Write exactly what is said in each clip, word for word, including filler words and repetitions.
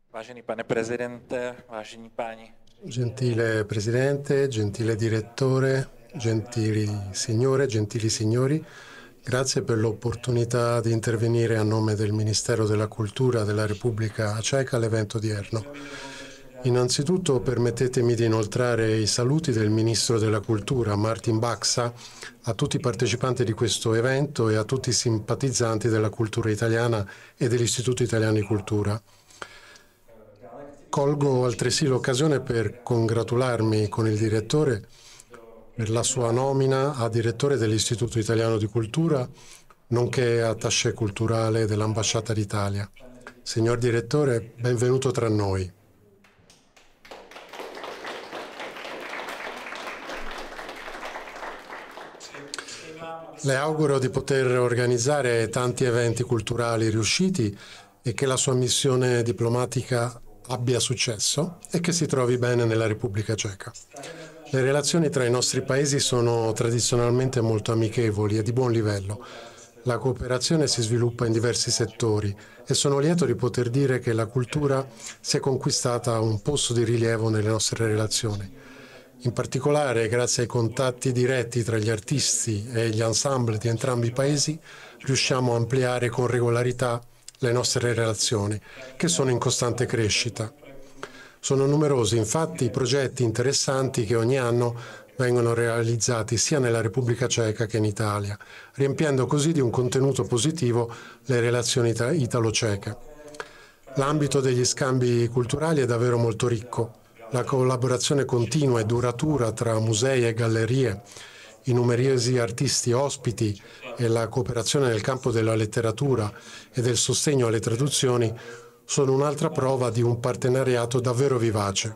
Vážený pane prezidente, vážení páni. Gentile Presidente, gentile Direttore, gentili signore, gentili signori, grazie per l'opportunità di intervenire a nome del Ministero della Cultura della Repubblica Ceca all'evento odierno. Innanzitutto permettetemi di inoltrare i saluti del Ministro della Cultura, Martin Baxa, a tutti i partecipanti di questo evento e a tutti i simpatizzanti della cultura italiana e dell'Istituto Italiano di Cultura. Colgo altresì l'occasione per congratularmi con il direttore per la sua nomina a direttore dell'Istituto Italiano di Cultura, nonché attaché culturale dell'Ambasciata d'Italia. Signor direttore, benvenuto tra noi. Le auguro di poter organizzare tanti eventi culturali riusciti e che la sua missione diplomatica abbia successo e che si trovi bene nella Repubblica Ceca. Le relazioni tra i nostri paesi sono tradizionalmente molto amichevoli e di buon livello. La cooperazione si sviluppa in diversi settori e sono lieto di poter dire che la cultura si è conquistata un posto di rilievo nelle nostre relazioni. In particolare, grazie ai contatti diretti tra gli artisti e gli ensemble di entrambi i paesi, riusciamo a ampliare con regolarità le nostre relazioni, che sono in costante crescita. Sono numerosi, infatti, i progetti interessanti che ogni anno vengono realizzati sia nella Repubblica Ceca che in Italia, riempiendo così di un contenuto positivo le relazioni italo-ceche. L'ambito degli scambi culturali è davvero molto ricco. La collaborazione continua e duratura tra musei e gallerie, i numerosi artisti ospiti e la cooperazione nel campo della letteratura e del sostegno alle traduzioni sono un'altra prova di un partenariato davvero vivace.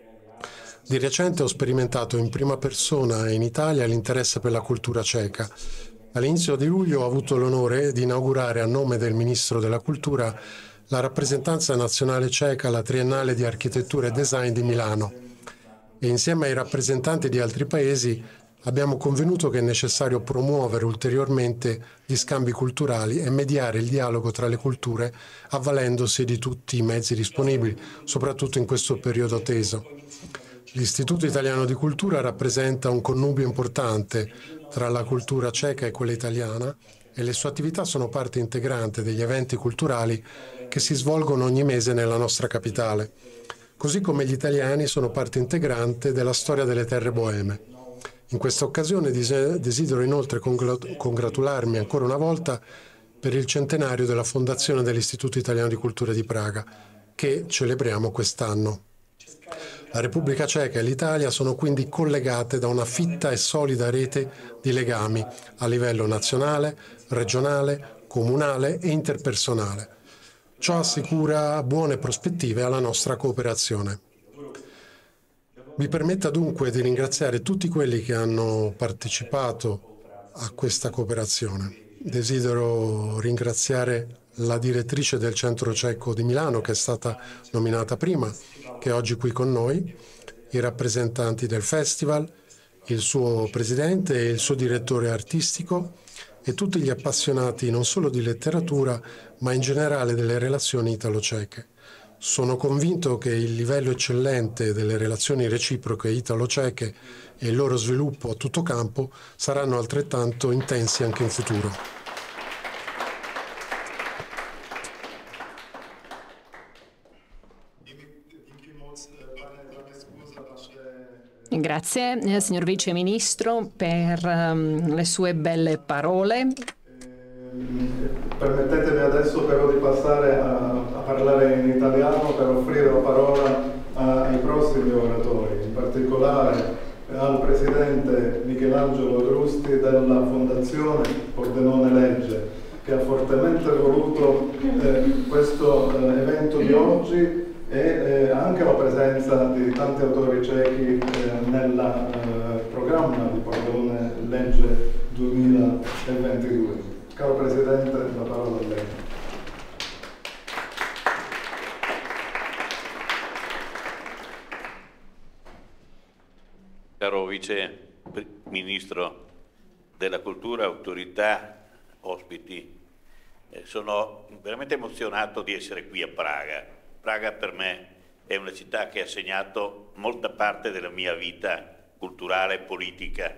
Di recente ho sperimentato in prima persona in Italia l'interesse per la cultura ceca. All'inizio di luglio ho avuto l'onore di inaugurare a nome del Ministro della Cultura la rappresentanza nazionale ceca alla Triennale di Architettura e Design di Milano e insieme ai rappresentanti di altri paesi abbiamo convenuto che è necessario promuovere ulteriormente gli scambi culturali e mediare il dialogo tra le culture avvalendosi di tutti i mezzi disponibili, soprattutto in questo periodo teso. L'Istituto Italiano di Cultura rappresenta un connubio importante tra la cultura ceca e quella italiana e le sue attività sono parte integrante degli eventi culturali che si svolgono ogni mese nella nostra capitale, così come gli italiani sono parte integrante della storia delle terre boeme. In questa occasione desidero inoltre congratularmi ancora una volta per il centenario della fondazione dell'Istituto Italiano di Cultura di Praga, che celebriamo quest'anno. La Repubblica Ceca e l'Italia sono quindi collegate da una fitta e solida rete di legami a livello nazionale, regionale, comunale e interpersonale. Ciò assicura buone prospettive alla nostra cooperazione. Mi permetta dunque di ringraziare tutti quelli che hanno partecipato a questa cooperazione. Desidero ringraziare la direttrice del Centro Ceco di Milano, che è stata nominata prima, che è oggi qui con noi, i rappresentanti del festival, il suo presidente e il suo direttore artistico e tutti gli appassionati non solo di letteratura, ma in generale delle relazioni italo-ceche. Sono convinto che il livello eccellente delle relazioni reciproche italo-ceche e il loro sviluppo a tutto campo saranno altrettanto intensi anche in futuro. Grazie, eh, signor Vice Ministro, per um, le sue belle parole. Permettetemi adesso però di passare a, a parlare in italiano per offrire la parola a, ai prossimi oratori, in particolare al Presidente Michelangelo Grusti della Fondazione Pordenone Legge, che ha fortemente voluto eh, questo eh, evento di oggi e eh, anche la presenza di tanti autori cechi eh, nel eh, programma di Pordenone Legge duemilaventidue. Caro Presidente, la parola a lei. Caro Vice Ministro della Cultura, autorità, ospiti, eh, sono veramente emozionato di essere qui a Praga Praga per me è una città che ha segnato molta parte della mia vita culturale e politica,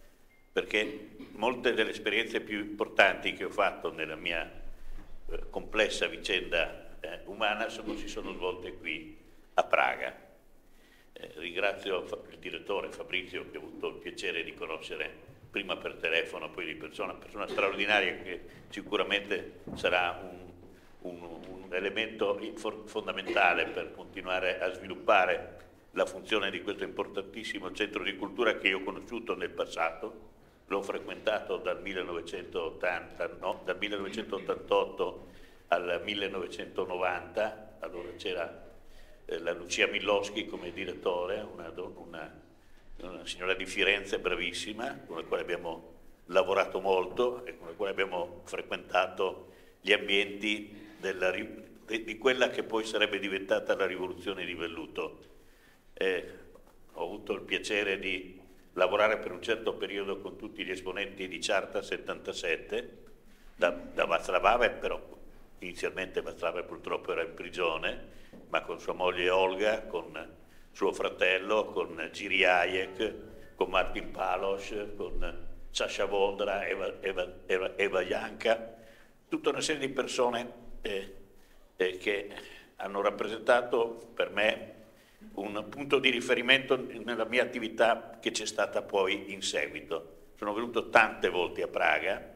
perché molte delle esperienze più importanti che ho fatto nella mia eh, complessa vicenda eh, umana sono, si sono svolte qui a Praga. Eh, ringrazio il direttore Fabrizio, che ho avuto il piacere di conoscere prima per telefono, poi di persona, una persona straordinaria che sicuramente sarà un, un, un elemento fondamentale per continuare a sviluppare la funzione di questo importantissimo centro di cultura che io ho conosciuto nel passato. L'ho frequentato dal millenovecentottanta, no, dal millenovecentottantotto al millenovecentonovanta, allora c'era eh, la Lucia Milloschi come direttore, una, una, una signora di Firenze bravissima, con la quale abbiamo lavorato molto e con la quale abbiamo frequentato gli ambienti della, di, di quella che poi sarebbe diventata la rivoluzione di velluto. Eh, ho avuto il piacere di lavorare per un certo periodo con tutti gli esponenti di Charta settantasette, da, da Václav Havel, però inizialmente Václav Havel purtroppo era in prigione, ma con sua moglie Olga, con suo fratello, con Giri Hayek, con Martin Palos, con Sasha Vondra, Eva, Eva, Eva, Eva Janka, tutta una serie di persone eh, eh, che hanno rappresentato per me un punto di riferimento nella mia attività che c'è stata poi in seguito. Sono venuto tante volte a Praga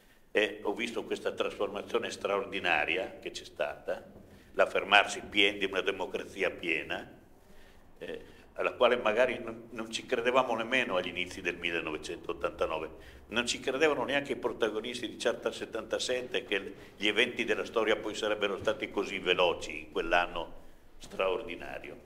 e ho visto questa trasformazione straordinaria che c'è stata, l'affermarsi di una democrazia piena, eh, alla quale magari non, non ci credevamo nemmeno agli inizi del millenovecentottantanove, non ci credevano neanche i protagonisti di Charta settantasette che gli eventi della storia poi sarebbero stati così veloci in quell'anno straordinario.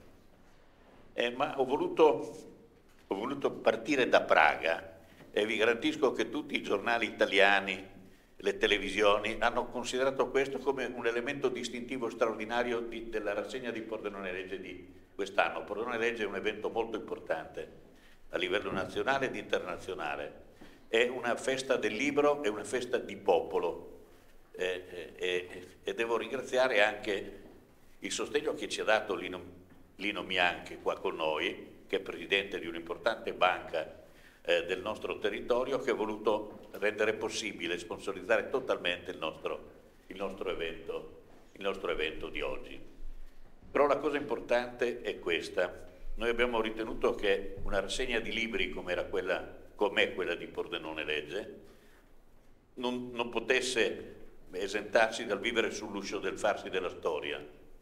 Eh, ma ho voluto, ho voluto partire da Praga e vi garantisco che tutti i giornali italiani, le televisioni hanno considerato questo come un elemento distintivo straordinario di, della rassegna di Pordenone Legge di quest'anno. Pordenone Legge è un evento molto importante a livello nazionale ed internazionale, è una festa del libro, è una festa di popolo eh, eh, e devo ringraziare anche il sostegno che ci ha dato Lino Lino Mianchi qua con noi, che è presidente di un'importante banca eh, del nostro territorio, che ha voluto rendere possibile sponsorizzare totalmente il nostro, il nostro evento, il nostro evento di oggi. Però la cosa importante è questa: noi abbiamo ritenuto che una rassegna di libri come era quella, com'è quella di Pordenone Legge non, non potesse esentarsi dal vivere sull'uscio del farsi della storia.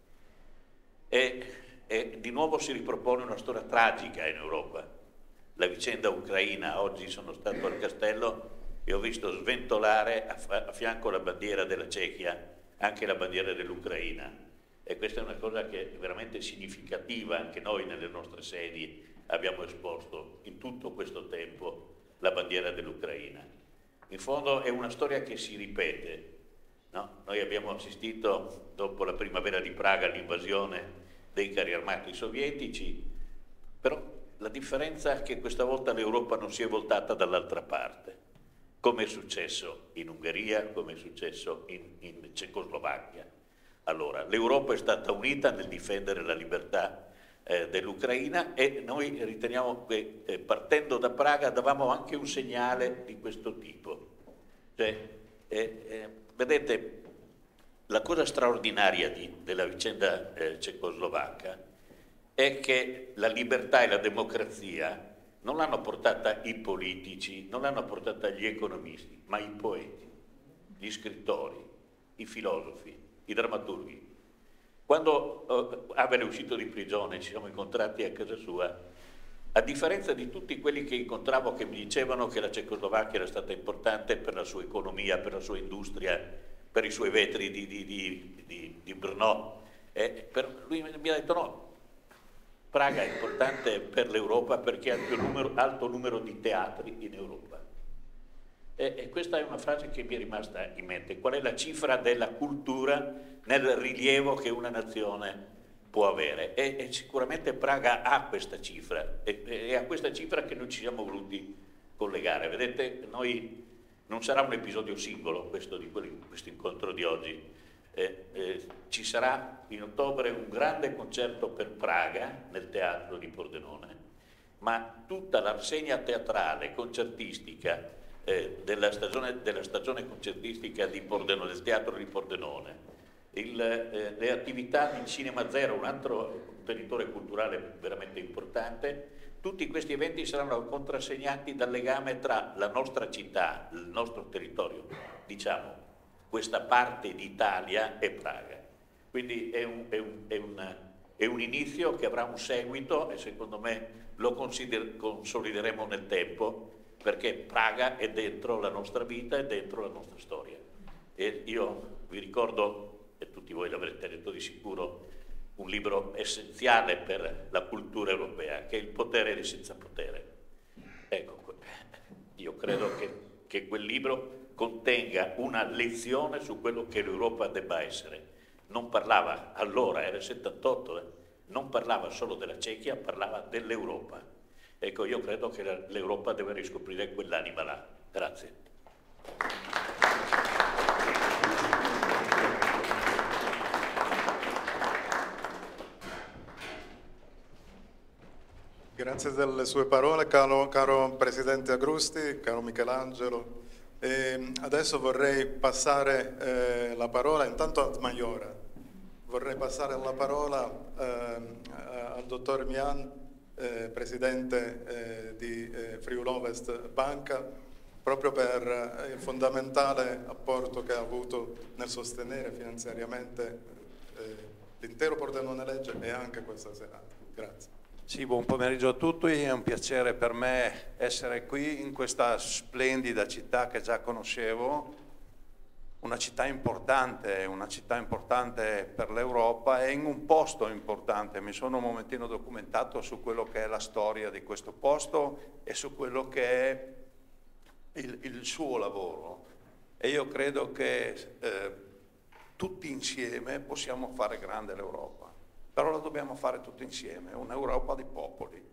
E, E di nuovo si ripropone una storia tragica in Europa. La vicenda ucraina. Oggi sono stato al castello e ho visto sventolare a, a fianco la bandiera della Cechia anche la bandiera dell'Ucraina. E questa è una cosa che è veramente significativa. Anche noi nelle nostre sedi abbiamo esposto in tutto questo tempo la bandiera dell'Ucraina. In fondo è una storia che si ripete, no? Noi abbiamo assistito, dopo la primavera di Praga, all'invasione dei carri armati sovietici, però la differenza è che questa volta l'Europa non si è voltata dall'altra parte, come è successo in Ungheria, come è successo in, in Cecoslovacchia. Allora, l'Europa è stata unita nel difendere la libertà eh, dell'Ucraina e noi riteniamo che eh, partendo da Praga davamo anche un segnale di questo tipo. Cioè, eh, eh, vedete, la cosa straordinaria di, della vicenda eh, cecoslovacca è che la libertà e la democrazia non l'hanno portata i politici, non l'hanno portata gli economisti, ma i poeti, gli scrittori, i filosofi, i drammaturghi. Quando eh, Havel è uscito di prigione, ci siamo incontrati a casa sua, a differenza di tutti quelli che incontravo che mi dicevano che la Cecoslovacchia era stata importante per la sua economia, per la sua industria, per i suoi vetri di, di, di, di, di Brno, eh, per, lui mi ha detto no, Praga è importante per l'Europa perché ha il più numero, alto numero di teatri in Europa. E, e questa è una frase che mi è rimasta in mente. Qual è la cifra della cultura nel rilievo che una nazione può avere? E, e sicuramente Praga ha questa cifra, e, e a questa cifra che noi ci siamo voluti collegare. Vedete, noi non sarà un episodio singolo questo, di questo incontro di oggi. Eh, eh, ci sarà in ottobre un grande concerto per Praga nel teatro di Pordenone, ma tutta la rassegna teatrale, concertistica eh, della, stagione, della stagione concertistica di Pordenone, del teatro di Pordenone, il, eh, le attività di Cinema Zero, un altro territorio culturale veramente importante, tutti questi eventi saranno contrassegnati dal legame tra la nostra città, il nostro territorio, diciamo, questa parte d'Italia e Praga. Quindi è un, è, un, è, un, è un inizio che avrà un seguito e secondo me lo consolideremo nel tempo, perché Praga è dentro la nostra vita, è dentro la nostra storia. E io vi ricordo, e tutti voi l'avrete detto di sicuro, un libro essenziale per la cultura europea, che è Il potere dei senza potere. Ecco, io credo che, che quel libro contenga una lezione su quello che l'Europa debba essere. Non parlava, allora era il settantotto, eh, non parlava solo della Cechia, parlava dell'Europa. Ecco, io credo che l'Europa deve riscoprire quell'anima là. Grazie. Grazie delle sue parole, caro, caro Presidente Agrusti, caro Michelangelo. E adesso vorrei passare eh, la parola intanto a Maiora. Vorrei passare la parola eh, al dottor Mian, eh, Presidente eh, di eh, Friuli Ovest Banca, proprio per eh, il fondamentale apporto che ha avuto nel sostenere finanziariamente eh, l'intero Pordenone Legge e anche questa serata. Grazie. Sì, buon pomeriggio a tutti, è un piacere per me essere qui in questa splendida città che già conoscevo, una città importante, una città importante per l'Europa e in un posto importante. Mi sono un momentino documentato su quello che è la storia di questo posto e su quello che è il, il suo lavoro. E io credo che eh, tutti insieme possiamo fare grande l'Europa. Però la dobbiamo fare tutti insieme, un'Europa di popoli,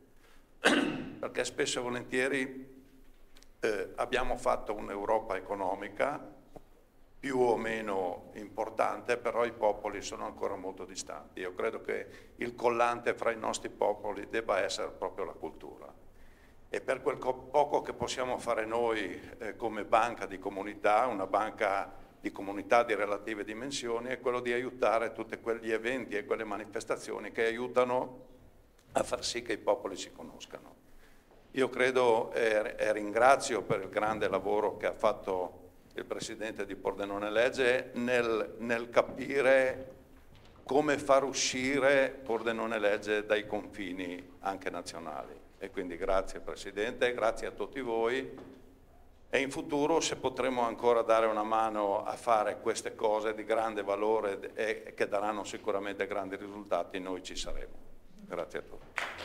perché spesso e volentieri eh, abbiamo fatto un'Europa economica più o meno importante, però i popoli sono ancora molto distanti. Io credo che il collante fra i nostri popoli debba essere proprio la cultura. E per quel poco che possiamo fare noi eh, come banca di comunità, una banca di comunità di relative dimensioni, è quello di aiutare tutti quegli eventi e quelle manifestazioni che aiutano a far sì che i popoli si conoscano. Io credo e, e ringrazio per il grande lavoro che ha fatto il Presidente di Pordenone Legge nel, nel capire come far uscire Pordenone Legge dai confini anche nazionali. E quindi grazie Presidente, grazie a tutti voi. E in futuro, se potremo ancora dare una mano a fare queste cose di grande valore e che daranno sicuramente grandi risultati, noi ci saremo. Grazie a tutti.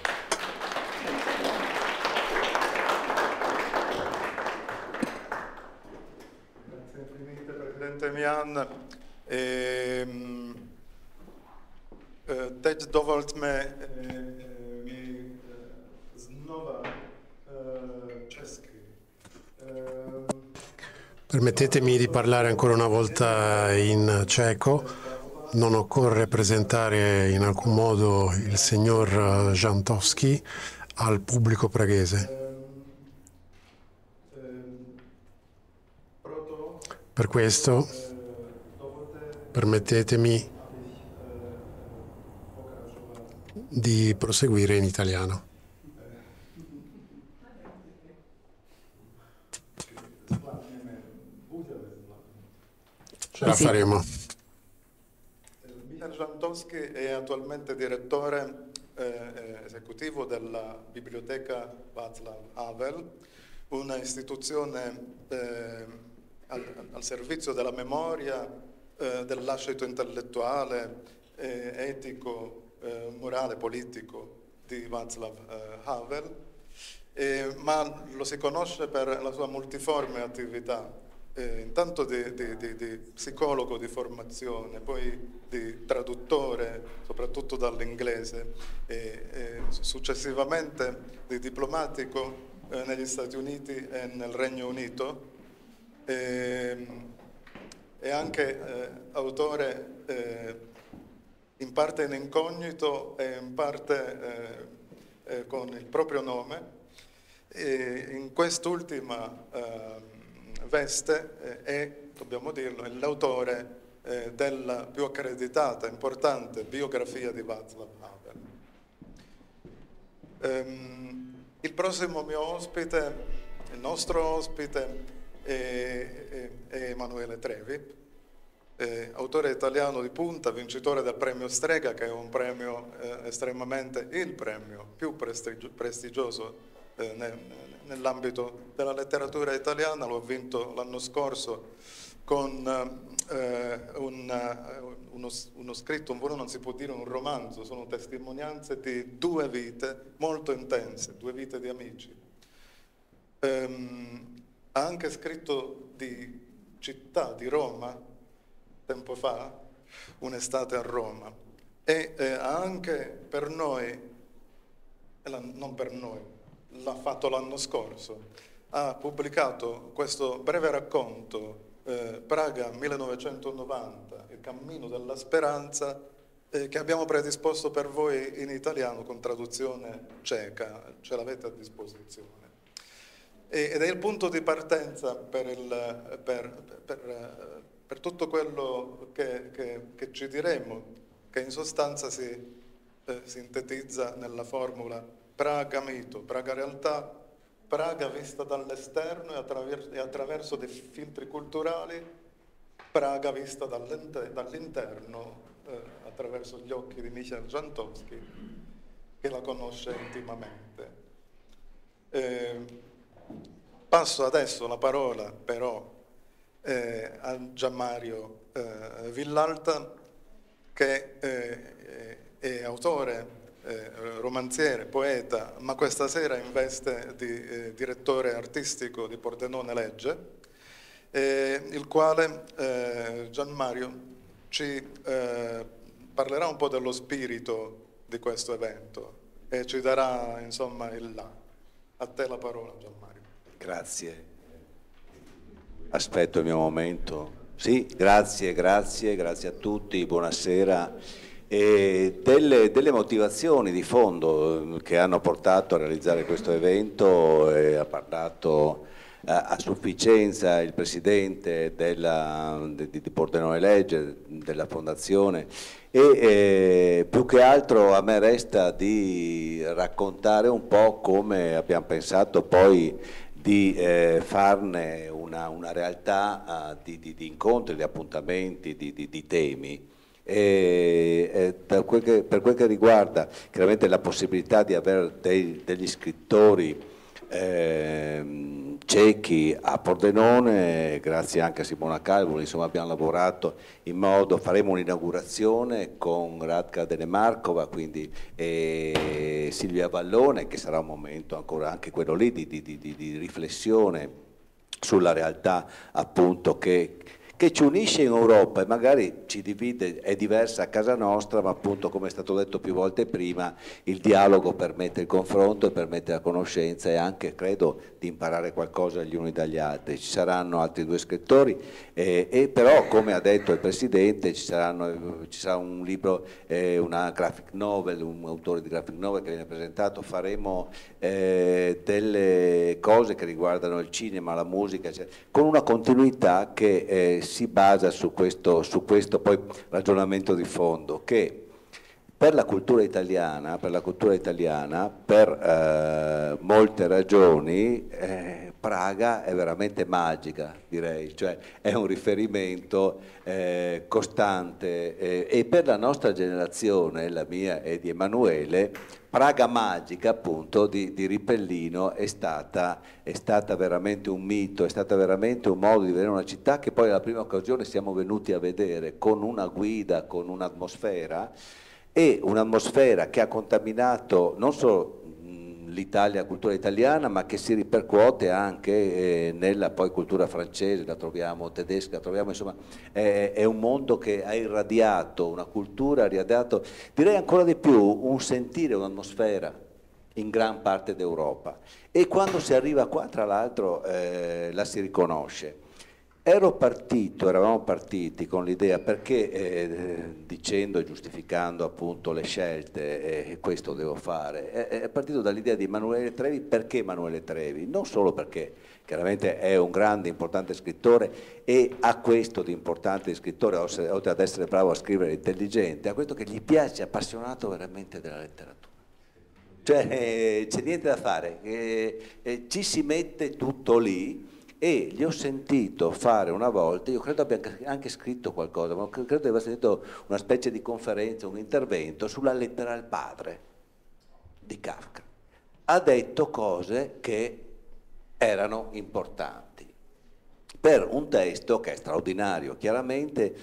Grazie infinite, Presidente Mian. Teď dovolte mi znova česky. Permettetemi di parlare ancora una volta in ceco. Non occorre presentare in alcun modo il signor Jantovský al pubblico praghese. Per questo permettetemi di proseguire in italiano. Ce la faremo. Michal Jantovský è attualmente direttore eh, esecutivo della Biblioteca Václav Havel, una istituzione eh, al, al servizio della memoria, eh, del lascito intellettuale, eh, etico, eh, morale, politico di Václav eh, Havel, eh, ma lo si conosce per la sua multiforme attività. Eh, intanto di, di, di, di psicologo di formazione, poi di traduttore, soprattutto dall'inglese, e, e successivamente di diplomatico eh, negli Stati Uniti e nel Regno Unito. E, è anche eh, autore eh, in parte in incognito e in parte eh, eh, con il proprio nome. E in quest'ultima eh, veste eh, è, dobbiamo dirlo, è l'autore eh, della più accreditata, importante biografia di Václav Havel. Ehm, il prossimo mio ospite, il nostro ospite, è, è, è Emanuele Trevi, eh, autore italiano di punta, vincitore del premio Strega, che è un premio eh, estremamente, il premio più prestigio, prestigioso eh, nel, nell'ambito della letteratura italiana. Lo ha vinto l'anno scorso con eh, un, uno, uno scritto, un volume, non si può dire un romanzo, sono testimonianze di due vite molto intense, due vite di amici. Ehm, ha anche scritto di città, di Roma, tempo fa, un'estate a Roma, e eh, ha anche per noi, non per noi, l'ha fatto l'anno scorso, ha pubblicato questo breve racconto, eh, Praga millenovecentonovanta, Il cammino della speranza, eh, che abbiamo predisposto per voi in italiano con traduzione ceca, ce l'avete a disposizione. E, ed è il punto di partenza per, il, per, per, per tutto quello che, che, che ci diremo, che in sostanza si eh, sintetizza nella formula Praga mito, Praga realtà, Praga vista dall'esterno e, attraver e attraverso dei filtri culturali, Praga vista dall'interno eh, attraverso gli occhi di Michał Żantowski, che la conosce intimamente. Eh, passo adesso la parola però eh, a Gianmario eh, Villalta, che eh, è autore, Eh, romanziere, poeta, ma questa sera in veste di eh, direttore artistico di Pordenone Legge, eh, il quale eh, Gianmario ci eh, parlerà un po' dello spirito di questo evento e ci darà insomma il là. A te la parola, Gianmario. Grazie. Aspetto il mio momento. Sì, grazie, grazie, grazie a tutti, buonasera. E delle, delle motivazioni di fondo che hanno portato a realizzare questo evento, e ha parlato a, a sufficienza il presidente della, di, di Pordenone Legge, della fondazione, e eh, più che altro a me resta di raccontare un po' come abbiamo pensato poi di eh, farne una, una realtà uh, di, di, di incontri, di appuntamenti, di, di, di temi. E, e per, quel che, per quel che riguarda chiaramente la possibilità di avere dei, degli scrittori eh, cechi a Pordenone, grazie anche a Simona Calvo, insomma abbiamo lavorato in modo, faremo un'inaugurazione con Radka Denemarkova, quindi e Silvia Vallone, che sarà un momento ancora anche quello lì di, di, di, di riflessione sulla realtà appunto che che ci unisce in Europa e magari ci divide, è diversa a casa nostra, ma appunto, come è stato detto più volte prima, il dialogo permette il confronto e permette la conoscenza e anche, credo, di imparare qualcosa gli uni dagli altri. Ci saranno altri due scrittori eh, e però, come ha detto il Presidente, ci, saranno, ci sarà un libro, eh, una graphic novel, un autore di graphic novel che viene presentato, faremo eh, delle cose che riguardano il cinema, la musica, eccetera, con una continuità che eh, si basa su questo, su questo poi ragionamento di fondo, che per la cultura italiana, per la cultura italiana, per eh, molte ragioni, eh, Praga è veramente magica, direi, cioè è un riferimento eh, costante eh, e per la nostra generazione, la mia e di Emanuele, Praga magica appunto di, di Ripellino è stata, è stata veramente un mito, è stata veramente un modo di vedere una città che poi alla prima occasione siamo venuti a vedere con una guida, con un'atmosfera, e un'atmosfera che ha contaminato non solo l'Italia, la cultura italiana, ma che si ripercuote anche eh, nella poi cultura francese, la troviamo tedesca, la troviamo, insomma, è, è un mondo che ha irradiato, una cultura, ha irradiato, direi ancora di più, un sentire, un'atmosfera in gran parte d'Europa. E quando si arriva qua, tra l'altro, eh, la si riconosce. Ero partito, eravamo partiti con l'idea, perché eh, dicendo e giustificando appunto le scelte, eh, questo devo fare, è, è partito dall'idea di Emanuele Trevi. Perché Emanuele Trevi? Non solo perché chiaramente è un grande, importante scrittore e ha questo di importante di scrittore, oltre ad essere bravo a scrivere intelligente, ha questo che gli piace, appassionato veramente della letteratura. Cioè eh, c'è niente da fare, eh, eh, ci si mette tutto lì. E gli ho sentito fare una volta, io credo abbia anche scritto qualcosa, ma credo di aver sentito una specie di conferenza, un intervento sulla lettera al padre di Kafka. Ha detto cose che erano importanti per un testo che è straordinario chiaramente,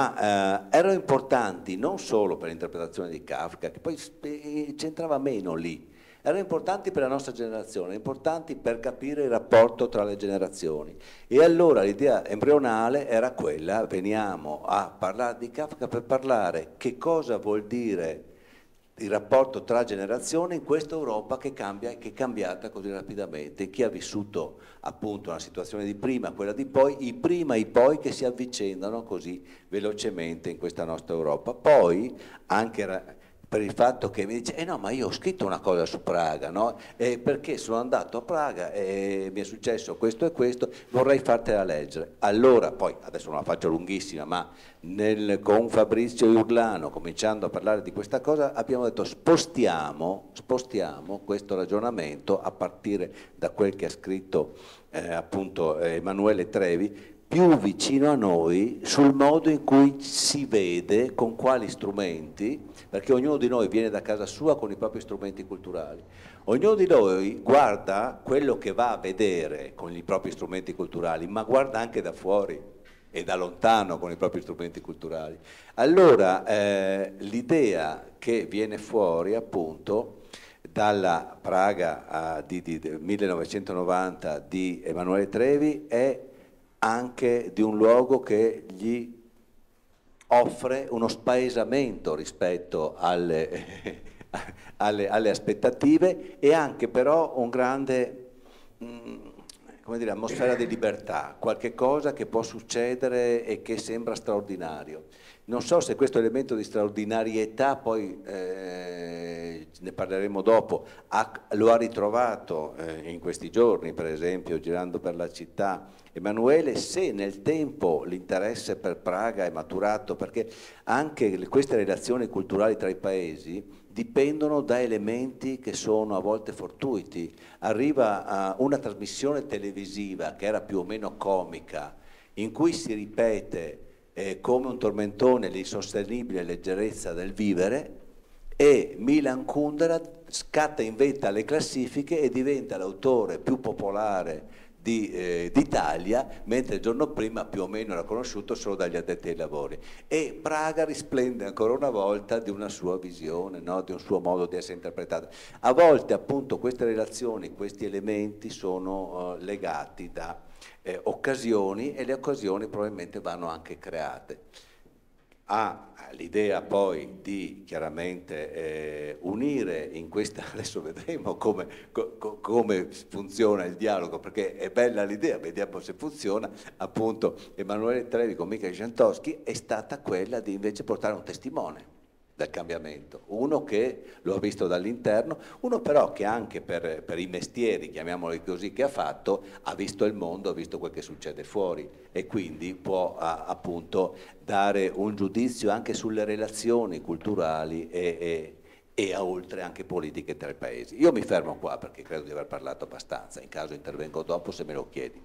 ma eh, erano importanti non solo per l'interpretazione di Kafka, che poi c'entrava meno lì, erano importanti per la nostra generazione, importanti per capire il rapporto tra le generazioni. E allora l'idea embrionale era quella: veniamo a parlare di Kafka per parlare che cosa vuol dire il rapporto tra generazioni in questa Europa che cambia e che è cambiata così rapidamente. Chi ha vissuto appunto una situazione di prima, quella di poi, i prima e i poi che si avvicendano così velocemente in questa nostra Europa. Poi anche per il fatto che mi dice, eh no, ma io ho scritto una cosa su Praga, no? Eh, perché sono andato a Praga e mi è successo questo e questo, vorrei fartela leggere. Allora, poi, adesso non la faccio lunghissima, ma nel, con Fabrizio Iurlano, cominciando a parlare di questa cosa, abbiamo detto spostiamo, spostiamo questo ragionamento a partire da quel che ha scritto eh, appunto Emanuele Trevi, più vicino a noi sul modo in cui si vede, con quali strumenti, perché ognuno di noi viene da casa sua con i propri strumenti culturali. Ognuno di noi guarda quello che va a vedere con i propri strumenti culturali, ma guarda anche da fuori e da lontano con i propri strumenti culturali. Allora eh, l'idea che viene fuori appunto dalla Praga uh, di, di, di millenovecentonovanta di Emanuele Trevi è anche di un luogo che gli offre uno spaesamento rispetto alle, alle, alle aspettative e anche però un grande, mh, come dire, atmosfera di libertà, qualche cosa che può succedere e che sembra straordinario. Non so se questo elemento di straordinarietà, poi eh, ne parleremo dopo, ha, lo ha ritrovato eh, in questi giorni, per esempio, girando per la città Emanuele, se nel tempo l'interesse per Praga è maturato, perché anche queste relazioni culturali tra i paesi dipendono da elementi che sono a volte fortuiti. Arriva a una trasmissione televisiva che era più o meno comica, in cui si ripete eh, come un tormentone l'insostenibile leggerezza del vivere, e Milan Kundera scatta in vetta alle classifiche e diventa l'autore più popolare d'Italia, eh, mentre il giorno prima più o meno era conosciuto solo dagli addetti ai lavori. E Praga risplende ancora una volta di una sua visione, no? Di un suo modo di essere interpretato. A volte appunto queste relazioni, questi elementi sono uh, legati da eh, occasioni, e le occasioni probabilmente vanno anche create. Ha l'idea poi di chiaramente eh, unire in questa, adesso vedremo come, co, come funziona il dialogo, perché è bella l'idea, vediamo se funziona, appunto Emanuele Trevi con Michael Jantowski è stata quella di invece portare un testimone del cambiamento, uno che lo ha visto dall'interno, uno però che anche per, per i mestieri, chiamiamoli così, che ha fatto, ha visto il mondo, ha visto quel che succede fuori e quindi può a, appunto dare un giudizio anche sulle relazioni culturali e, e, e a oltre anche politiche tra i paesi. Io mi fermo qua perché credo di aver parlato abbastanza, in caso intervengo dopo se me lo chiedi.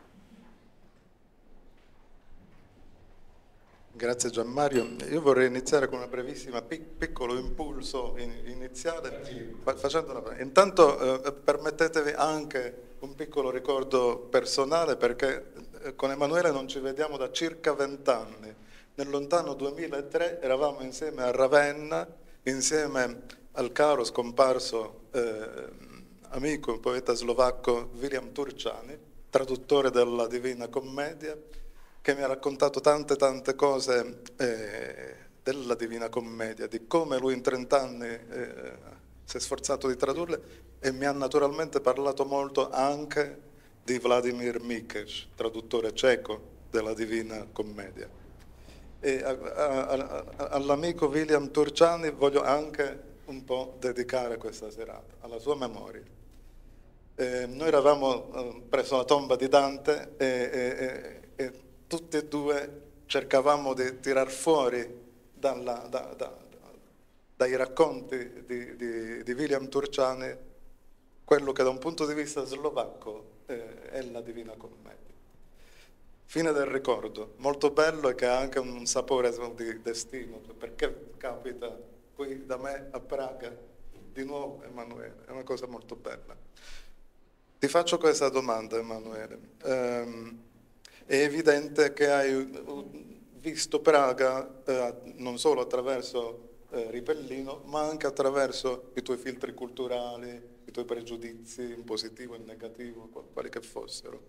Grazie Gianmario. Io vorrei iniziare con una brevissima pic piccolo impulso in iniziale. Facendo una... Intanto eh, permettetevi anche un piccolo ricordo personale, perché eh, con Emanuele non ci vediamo da circa vent'anni. Nel lontano duemilatré eravamo insieme a Ravenna, insieme al caro scomparso eh, amico, poeta slovacco William Turčáni, traduttore della Divina Commedia, che mi ha raccontato tante tante cose eh, della Divina Commedia, di come lui in trent'anni eh, si è sforzato di tradurle, e mi ha naturalmente parlato molto anche di Vladimir Mikeš, traduttore ceco della Divina Commedia. E all'amico William Turciani voglio anche un po' dedicare questa serata, alla sua memoria. Eh, noi eravamo eh, presso la tomba di Dante e, e, e, e tutti e due cercavamo di tirar fuori dalla, da, da, dai racconti di, di, di William Turciani quello che da un punto di vista slovacco eh, è la Divina Commedia. Fine del ricordo, molto bello e che ha anche un sapore di destino, perché capita qui da me a Praga di nuovo, Emanuele, è una cosa molto bella. Ti faccio questa domanda, Emanuele. Um, è evidente che hai visto Praga eh, non solo attraverso eh, Ripellino, ma anche attraverso i tuoi filtri culturali, i tuoi pregiudizi in positivo e in negativo, quali che fossero.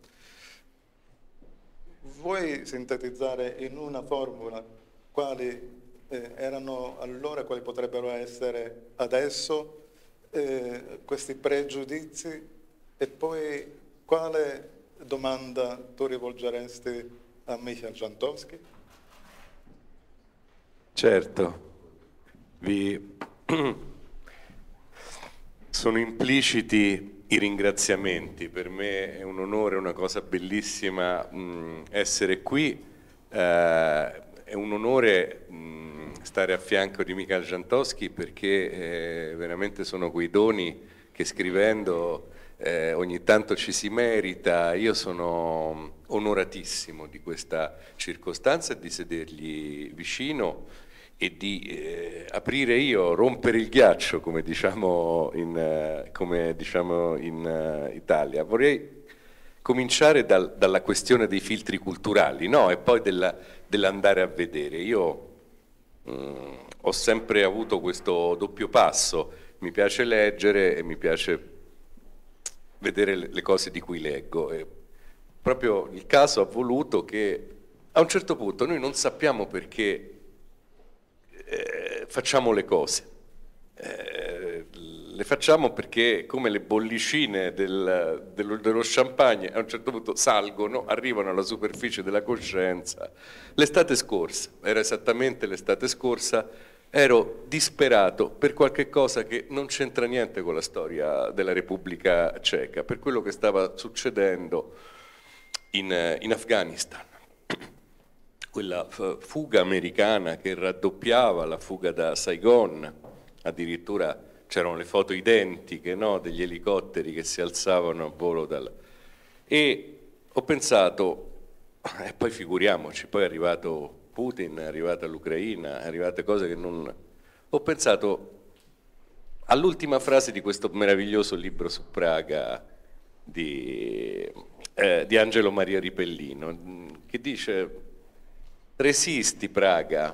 Vuoi sintetizzare in una formula quali eh, erano allora, quali potrebbero essere adesso eh, questi pregiudizi, e poi quale domanda tu rivolgeresti a Michał Żantowski? Certo, vi sono impliciti i ringraziamenti. Per me è un onore, una cosa bellissima mh, essere qui, eh, è un onore mh, stare a fianco di Michał Żantowski, perché eh, veramente sono quei doni che scrivendo eh, ogni tanto ci si merita. Io sono onoratissimo di questa circostanza e di sedergli vicino e di eh, aprire io, rompere il ghiaccio, come diciamo in, eh, come diciamo in uh, Italia. Vorrei cominciare dal, dalla questione dei filtri culturali, no? E poi dell'andare a vedere. Io mh, ho sempre avuto questo doppio passo, mi piace leggere e mi piace vedere le, le cose di cui leggo. E proprio il caso ha voluto che a un certo punto noi non sappiamo perché Eh, facciamo le cose, eh, le facciamo perché come le bollicine del, dello, dello champagne a un certo punto salgono, arrivano alla superficie della coscienza. L'estate scorsa, era esattamente l'estate scorsa, ero disperato per qualche cosa che non c'entra niente con la storia della Repubblica Ceca, per quello che stava succedendo in, in Afghanistan. Quella fuga americana che raddoppiava la fuga da Saigon, addirittura c'erano le foto identiche, no, degli elicotteri che si alzavano a volo dal... E ho pensato, e eh, poi figuriamoci, poi è arrivato Putin, è arrivata l'Ucraina, è arrivate cose che non... Ho pensato all'ultima frase di questo meraviglioso libro su Praga di, eh, di Angelo Maria Ripellino, che dice: resisti Praga,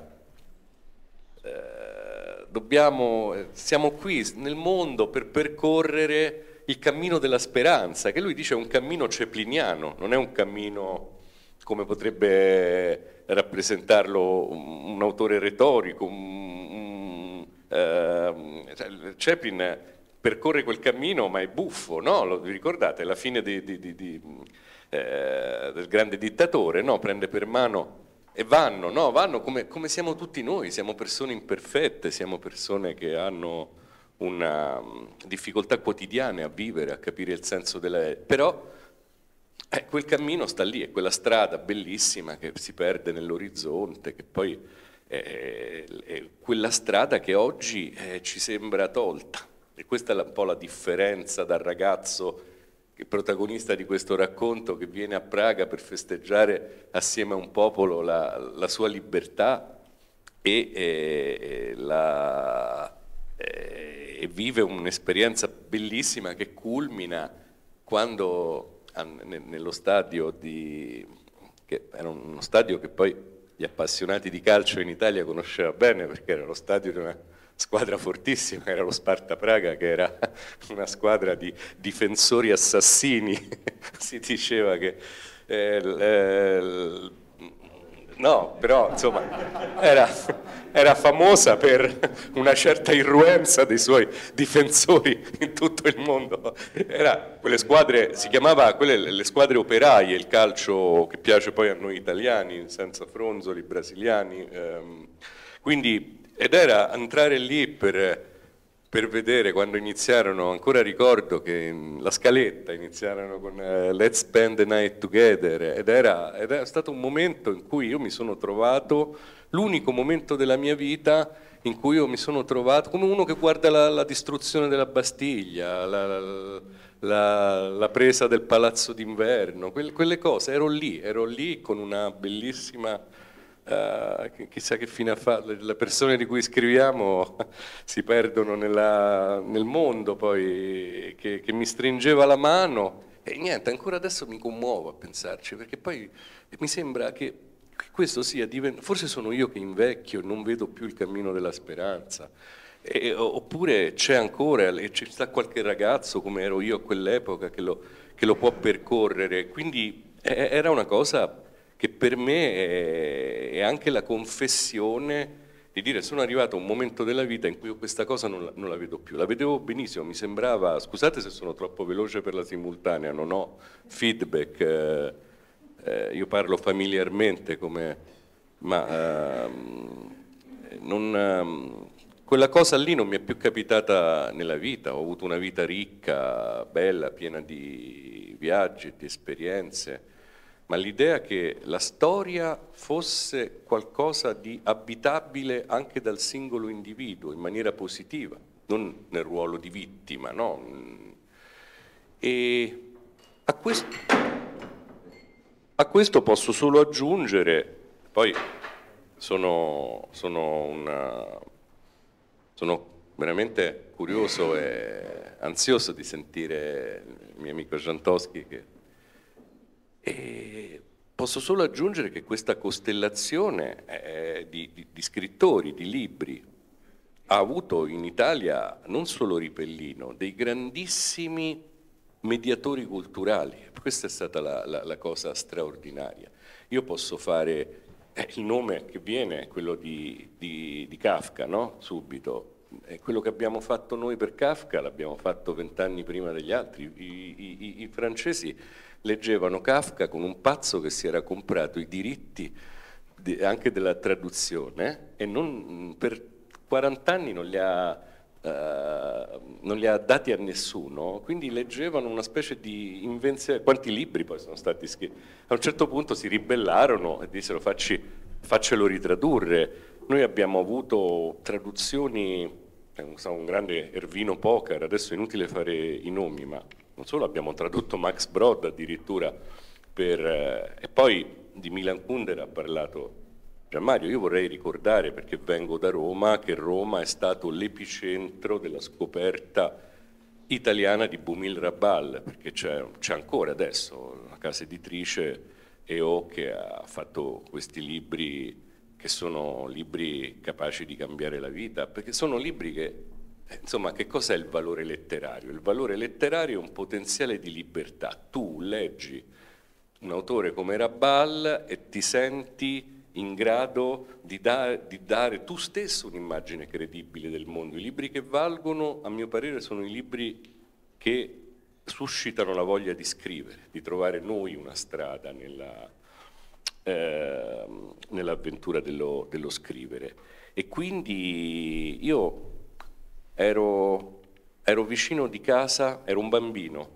eh, dobbiamo, siamo qui nel mondo per percorrere il cammino della speranza, che lui dice è un cammino cepliniano, non è un cammino come potrebbe rappresentarlo un, un autore retorico. Un, un, eh, Chaplin percorre quel cammino ma è buffo, no? Lo vi ricordate? Alla fine di, di, di, di, eh, del grande dittatore, no? Prende per mano e vanno, no? Vanno come, come siamo tutti noi, siamo persone imperfette, siamo persone che hanno una um, difficoltà quotidiane a vivere, a capire il senso della... Però eh, quel cammino sta lì, è quella strada bellissima che si perde nell'orizzonte, che poi è, è quella strada che oggi eh, ci sembra tolta. E questa è un po' la differenza dal ragazzo che è protagonista di questo racconto, che viene a Praga per festeggiare assieme a un popolo la, la sua libertà e, e, la, e, e vive un'esperienza bellissima che culmina quando nello stadio di, che era uno stadio che poi gli appassionati di calcio in Italia conosceva bene, perché era lo stadio di una squadra fortissima, era lo Sparta Praga, che era una squadra di difensori assassini. Si diceva che eh, No, però insomma era, era famosa per una certa irruenza dei suoi difensori in tutto il mondo. Era quelle squadre, si chiamava quelle le squadre operaie, il calcio che piace poi a noi italiani, senza fronzoli, brasiliani. Ehm, quindi, ed era entrare lì per... per vedere quando iniziarono, ancora ricordo che la scaletta iniziarono con uh, Let's Spend the Night Together ed era, ed era stato un momento in cui io mi sono trovato, l'unico momento della mia vita in cui io mi sono trovato come uno che guarda la, la distruzione della Bastiglia, la, la, la, la presa del Palazzo d'Inverno, quelle, quelle cose, ero lì, ero lì con una bellissima... Uh, chissà che fine ha fatto, le persone di cui scriviamo si perdono nella, nel mondo, poi che, che mi stringeva la mano e niente, ancora adesso mi commuovo a pensarci, perché poi mi sembra che questo sia diventato, forse sono io che invecchio e non vedo più il cammino della speranza, e, oppure c'è ancora, e c'è sta qualche ragazzo come ero io a quell'epoca che lo, che lo può percorrere, quindi è, era una cosa che per me è anche la confessione di dire sono arrivato a un momento della vita in cui io questa cosa non la, non la vedo più, la vedevo benissimo, mi sembrava, scusate se sono troppo veloce per la simultanea, non ho feedback, eh, eh, io parlo familiarmente come, ma eh, non, eh, quella cosa lì non mi è più capitata nella vita, ho avuto una vita ricca, bella, piena di viaggi, di esperienze, ma l'idea che la storia fosse qualcosa di abitabile anche dal singolo individuo in maniera positiva, non nel ruolo di vittima, no? E a questo, a questo posso solo aggiungere, poi sono, sono, una, sono veramente curioso e ansioso di sentire il mio amico Jantoschi che E posso solo aggiungere che questa costellazione eh, di, di, di scrittori, di libri, ha avuto in Italia non solo Ripellino, dei grandissimi mediatori culturali. Questa è stata la, la, la cosa straordinaria. Io posso fare, eh, il nome che viene è quello di, di, di Kafka, no? Subito. E quello che abbiamo fatto noi per Kafka l'abbiamo fatto vent'anni prima degli altri. I, i, i, i francesi leggevano Kafka con un pazzo che si era comprato i diritti di, anche della traduzione e non, per quaranta anni non li, ha, uh, non li ha dati a nessuno, quindi leggevano una specie di invenzione. Quanti libri poi sono stati scritti? A un certo punto si ribellarono e dissero facci, faccelo ritradurre. Noi abbiamo avuto traduzioni, un grande Ervino Pocar, adesso è inutile fare i nomi, ma non solo abbiamo tradotto Max Brod addirittura per, eh, e poi di Milan Kundera ha parlato Gianmario. Io vorrei ricordare, perché vengo da Roma, che Roma è stato l'epicentro della scoperta italiana di Boumil Rabal, perché c'è ancora adesso una casa editrice E O che ha fatto questi libri che sono libri capaci di cambiare la vita, perché sono libri che, insomma, che cos'è il valore letterario? Il valore letterario è un potenziale di libertà. Tu leggi un autore come Rabal e ti senti in grado di, da, di dare tu stesso un'immagine credibile del mondo. I libri che valgono, a mio parere, sono i libri che suscitano la voglia di scrivere, di trovare noi una strada nella, eh, nell'avventura dello, dello scrivere. E quindi io ero, ero vicino di casa, ero un bambino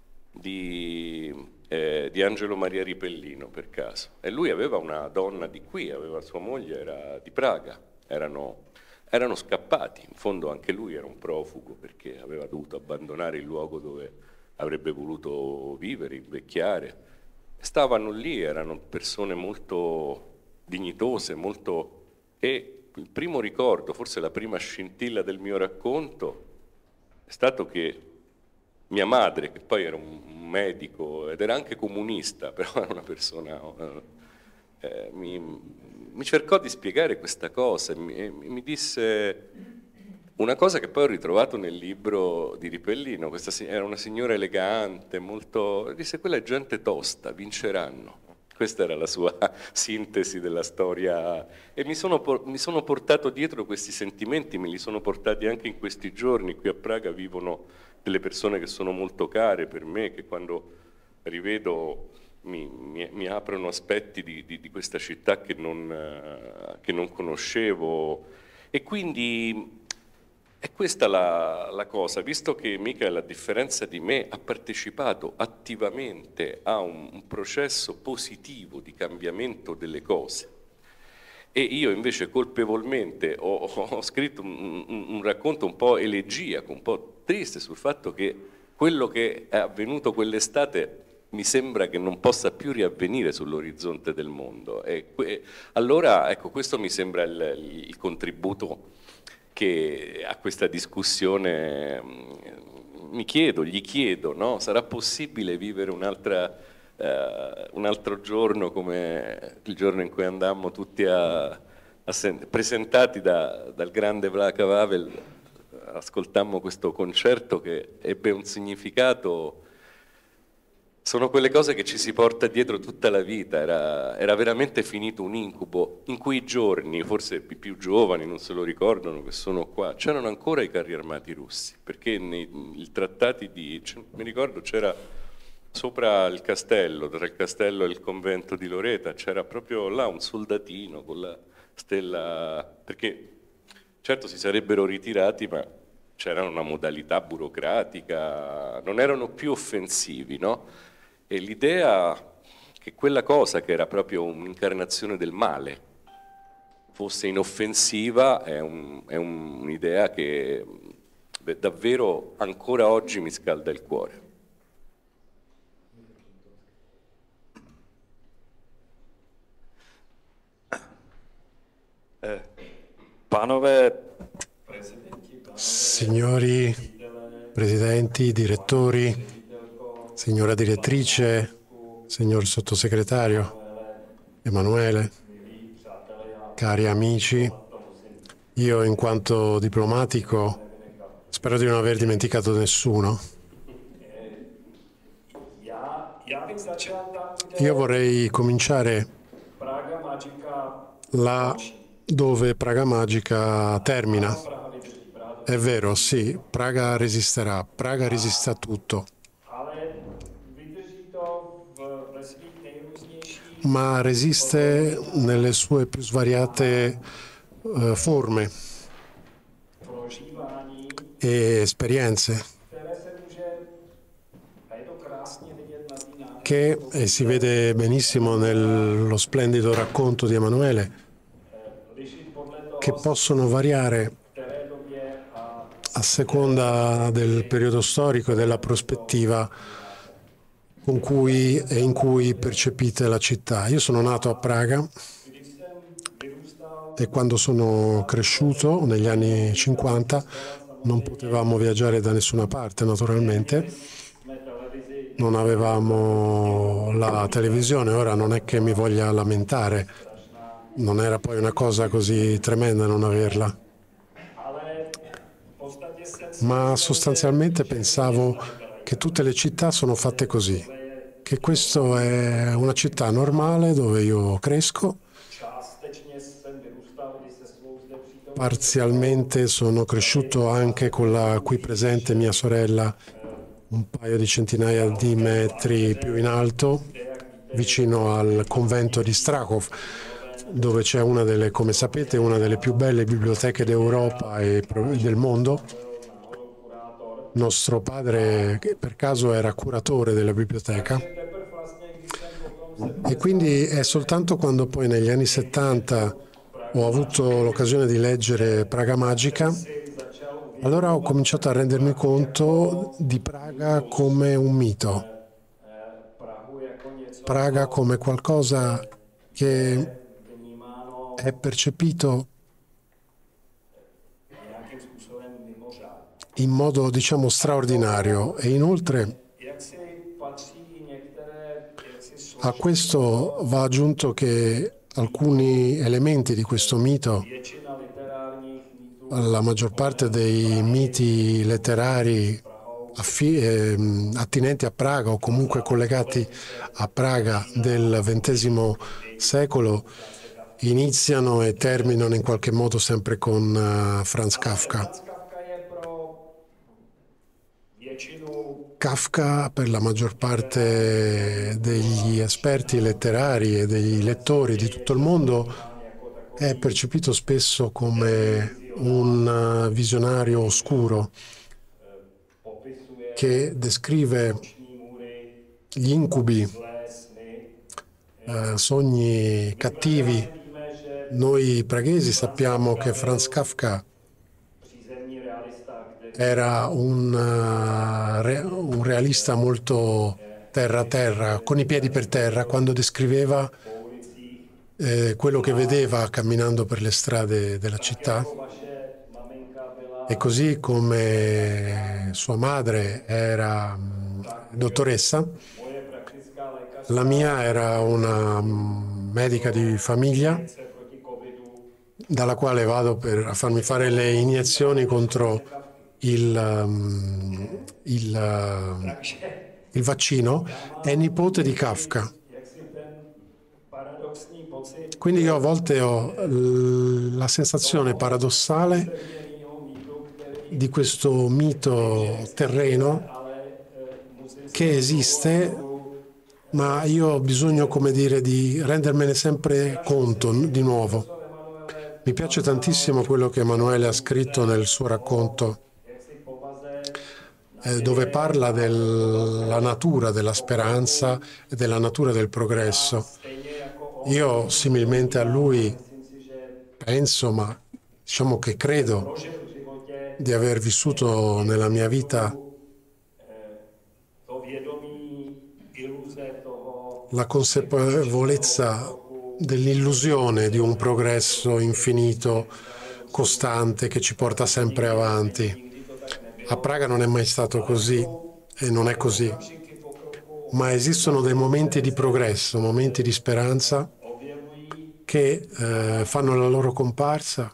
di, eh, di Angelo Maria Ripellino per caso, e lui aveva una donna di qui, aveva sua moglie, era di Praga, erano, erano scappati, in fondo anche lui era un profugo perché aveva dovuto abbandonare il luogo dove avrebbe voluto vivere, invecchiare. Stavano lì, erano persone molto dignitose, molto... e il primo ricordo, forse la prima scintilla del mio racconto, è stato che mia madre, che poi era un medico ed era anche comunista, però era una persona, eh, mi, mi cercò di spiegare questa cosa e mi, e mi disse una cosa che poi ho ritrovato nel libro di Ripellino. Questa era una signora elegante, molto... disse: quella è gente tosta, vinceranno. Questa era la sua sintesi della storia e mi sono, mi sono portato dietro questi sentimenti, me li sono portati anche in questi giorni. Qui a Praga vivono delle persone che sono molto care per me, che quando rivedo mi, mi, mi aprono aspetti di, di, di questa città che non, che non conoscevo. E quindi è questa la, la cosa, visto che Michael, a differenza di me, ha partecipato attivamente a un, un processo positivo di cambiamento delle cose, e io invece colpevolmente ho, ho scritto un, un, un racconto un po' elegiaco, un po' triste sul fatto che quello che è avvenuto quell'estate mi sembra che non possa più riavvenire sull'orizzonte del mondo. E que- allora, ecco, questo mi sembra il, il contributo che a questa discussione mi chiedo, gli chiedo, no? Sarà possibile vivere un'altra, eh, un altro giorno come il giorno in cui andammo tutti a, a sen- presentati da, dal grande Václav Havel, ascoltammo questo concerto che ebbe un significato. Sono quelle cose che ci si porta dietro tutta la vita. Era, era veramente finito un incubo in cui i giorni, forse i più giovani non se lo ricordano che sono qua, c'erano ancora i carri armati russi, perché nei i trattati di, mi ricordo c'era sopra il castello, tra il castello e il convento di Loreta, c'era proprio là un soldatino con la stella, perché certo si sarebbero ritirati, ma c'era una modalità burocratica, non erano più offensivi, no? E l'idea che quella cosa che era proprio un'incarnazione del male fosse inoffensiva è, un, è un, un'idea che beh, davvero ancora oggi mi scalda il cuore. Eh, Pánové, signori presidenti, direttori, signora direttrice, signor sottosegretario Emanuele, cari amici, io in quanto diplomatico spero di non aver dimenticato nessuno. Io vorrei cominciare là dove Praga Magica termina. È vero, sì, Praga resisterà, Praga resiste a tutto. Ma resiste nelle sue più svariate eh, forme e esperienze che, e si vede benissimo nello splendido racconto di Emanuele, che possono variare a seconda del periodo storico e della prospettiva con cui e in cui percepite la città. Io sono nato a Praga e quando sono cresciuto, negli anni cinquanta, non potevamo viaggiare da nessuna parte, naturalmente. Non avevamo la televisione, ora non è che mi voglia lamentare, non era poi una cosa così tremenda non averla. Ma sostanzialmente pensavo che tutte le città sono fatte così, che questa è una città normale dove io cresco, parzialmente sono cresciuto anche con la qui presente mia sorella un paio di centinaia di metri più in alto, vicino al convento di Strahov, dove c'è una delle, come sapete, una delle più belle biblioteche d'Europa e del mondo. Nostro padre, che per caso era curatore della biblioteca, e quindi è soltanto quando poi negli anni settanta ho avuto l'occasione di leggere Praga Magica, allora ho cominciato a rendermi conto di Praga come un mito, Praga come qualcosa che è percepito in modo, diciamo, straordinario, e inoltre a questo va aggiunto che alcuni elementi di questo mito, la maggior parte dei miti letterari affi- eh, attinenti a Praga o comunque collegati a Praga del ventesimo secolo iniziano e terminano in qualche modo sempre con uh, Franz Kafka. Kafka, per la maggior parte degli esperti letterari e dei lettori di tutto il mondo, è percepito spesso come un visionario oscuro che descrive gli incubi, eh, sogni cattivi. Noi praghesi sappiamo che Franz Kafka era un, uh, re, un realista molto terra-terra, con i piedi per terra, quando descriveva eh, quello che vedeva camminando per le strade della città. E così come sua madre era um, dottoressa, la mia era una um, medica di famiglia, dalla quale vado per a farmi fare le iniezioni contro il, um, il, uh, il vaccino, è nipote di Kafka. Quindi io a volte ho la sensazione paradossale di questo mito terreno che esiste, ma io ho bisogno, come dire, di rendermene sempre conto di nuovo. Mi piace tantissimo quello che Emanuele ha scritto nel suo racconto, eh, dove parla della natura della speranza e della natura del progresso. Io, similmente a lui, penso, ma diciamo che credo di aver vissuto nella mia vita la consapevolezza dell'illusione di un progresso infinito, costante, che ci porta sempre avanti. A Praga non è mai stato così e non è così, ma esistono dei momenti di progresso, momenti di speranza che eh, fanno la loro comparsa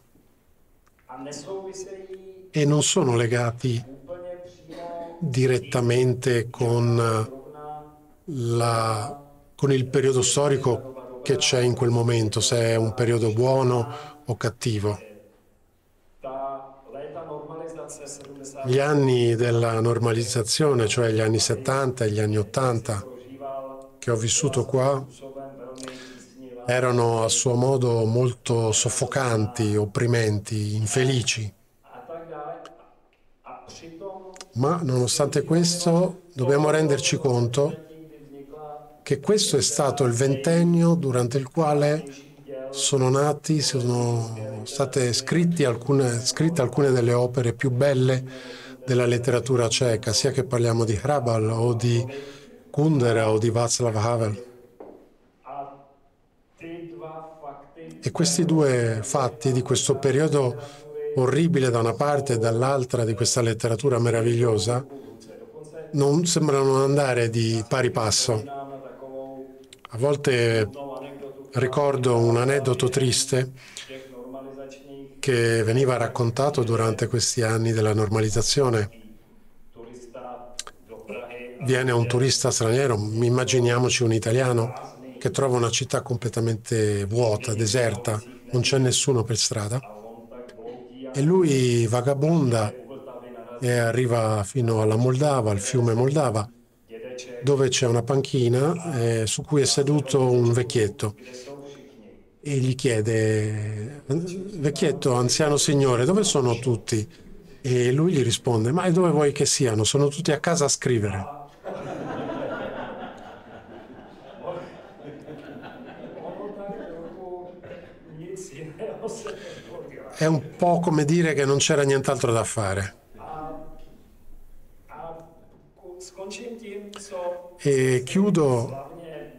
e non sono legati direttamente con, la, con il periodo storico che c'è in quel momento, se è un periodo buono o cattivo. Gli anni della normalizzazione, cioè gli anni settanta e gli anni ottanta, che ho vissuto qua, erano a suo modo molto soffocanti, opprimenti, infelici. Ma nonostante questo dobbiamo renderci conto che questo è stato il ventennio durante il quale sono nati, sono state scritte alcune, scritte alcune delle opere più belle della letteratura ceca, sia che parliamo di Hrabal o di Kundera o di Václav Havel. E questi due fatti di questo periodo orribile da una parte e dall'altra di questa letteratura meravigliosa non sembrano andare di pari passo. A volte ricordo un aneddoto triste che veniva raccontato durante questi anni della normalizzazione. Viene un turista straniero, immaginiamoci un italiano, che trova una città completamente vuota, deserta, non c'è nessuno per strada, e lui vagabonda e arriva fino alla Moldava, al fiume Moldava, dove c'è una panchina eh, su cui è seduto un vecchietto e gli chiede: vecchietto, anziano signore, dove sono tutti? E lui gli risponde: ma dove vuoi che siano? Sono tutti a casa a scrivere. È un po' come dire che non c'era nient'altro da fare. E chiudo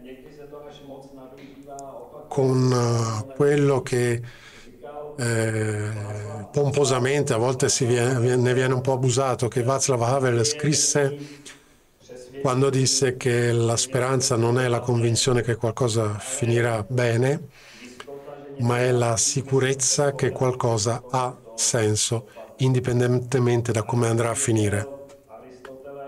con quello che eh, pomposamente, a volte si viene, ne viene un po' abusato, che Václav Havel scrisse quando disse che la speranza non è la convinzione che qualcosa finirà bene, ma è la sicurezza che qualcosa ha senso, indipendentemente da come andrà a finire.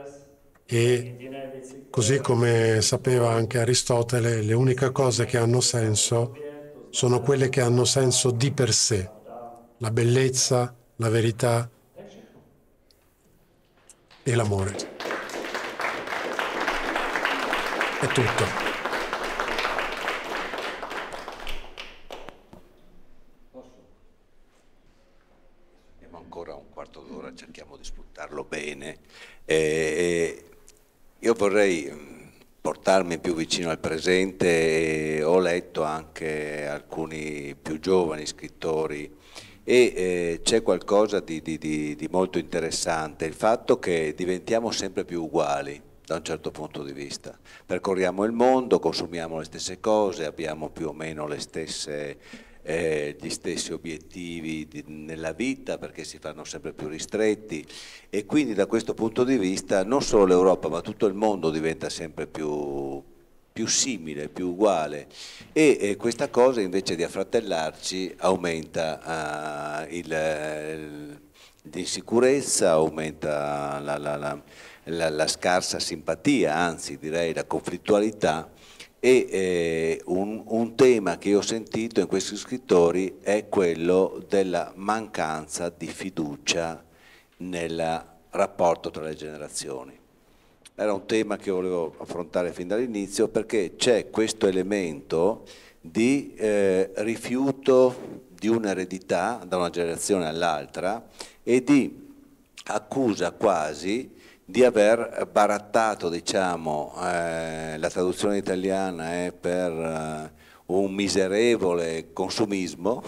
e così come sapeva anche Aristotele, le uniche cose che hanno senso sono quelle che hanno senso di per sé, la bellezza, la verità e l'amore. È tutto. Ancora un quarto d'ora, cerchiamo di sfruttarlo bene. Eh, io vorrei portarmi più vicino al presente e ho letto anche alcuni più giovani scrittori e eh, c'è qualcosa di, di, di, di molto interessante, il fatto che diventiamo sempre più uguali da un certo punto di vista. Percorriamo il mondo, consumiamo le stesse cose, abbiamo più o meno le stesse Eh, gli stessi obiettivi di, nella vita, perché si fanno sempre più ristretti e quindi da questo punto di vista non solo l'Europa ma tutto il mondo diventa sempre più, più simile, più uguale e, e questa cosa invece di affratellarci aumenta uh, il, il, l'insicurezza, aumenta la, la, la, la, la scarsa simpatia, anzi direi la conflittualità. E eh, un, un tema che ho sentito in questi scrittori è quello della mancanza di fiducia nel rapporto tra le generazioni. Era un tema che volevo affrontare fin dall'inizio perché c'è questo elemento di eh, rifiuto di un'eredità da una generazione all'altra e di accusa quasi di aver barattato, diciamo, eh, la traduzione italiana è per eh, un miserevole consumismo,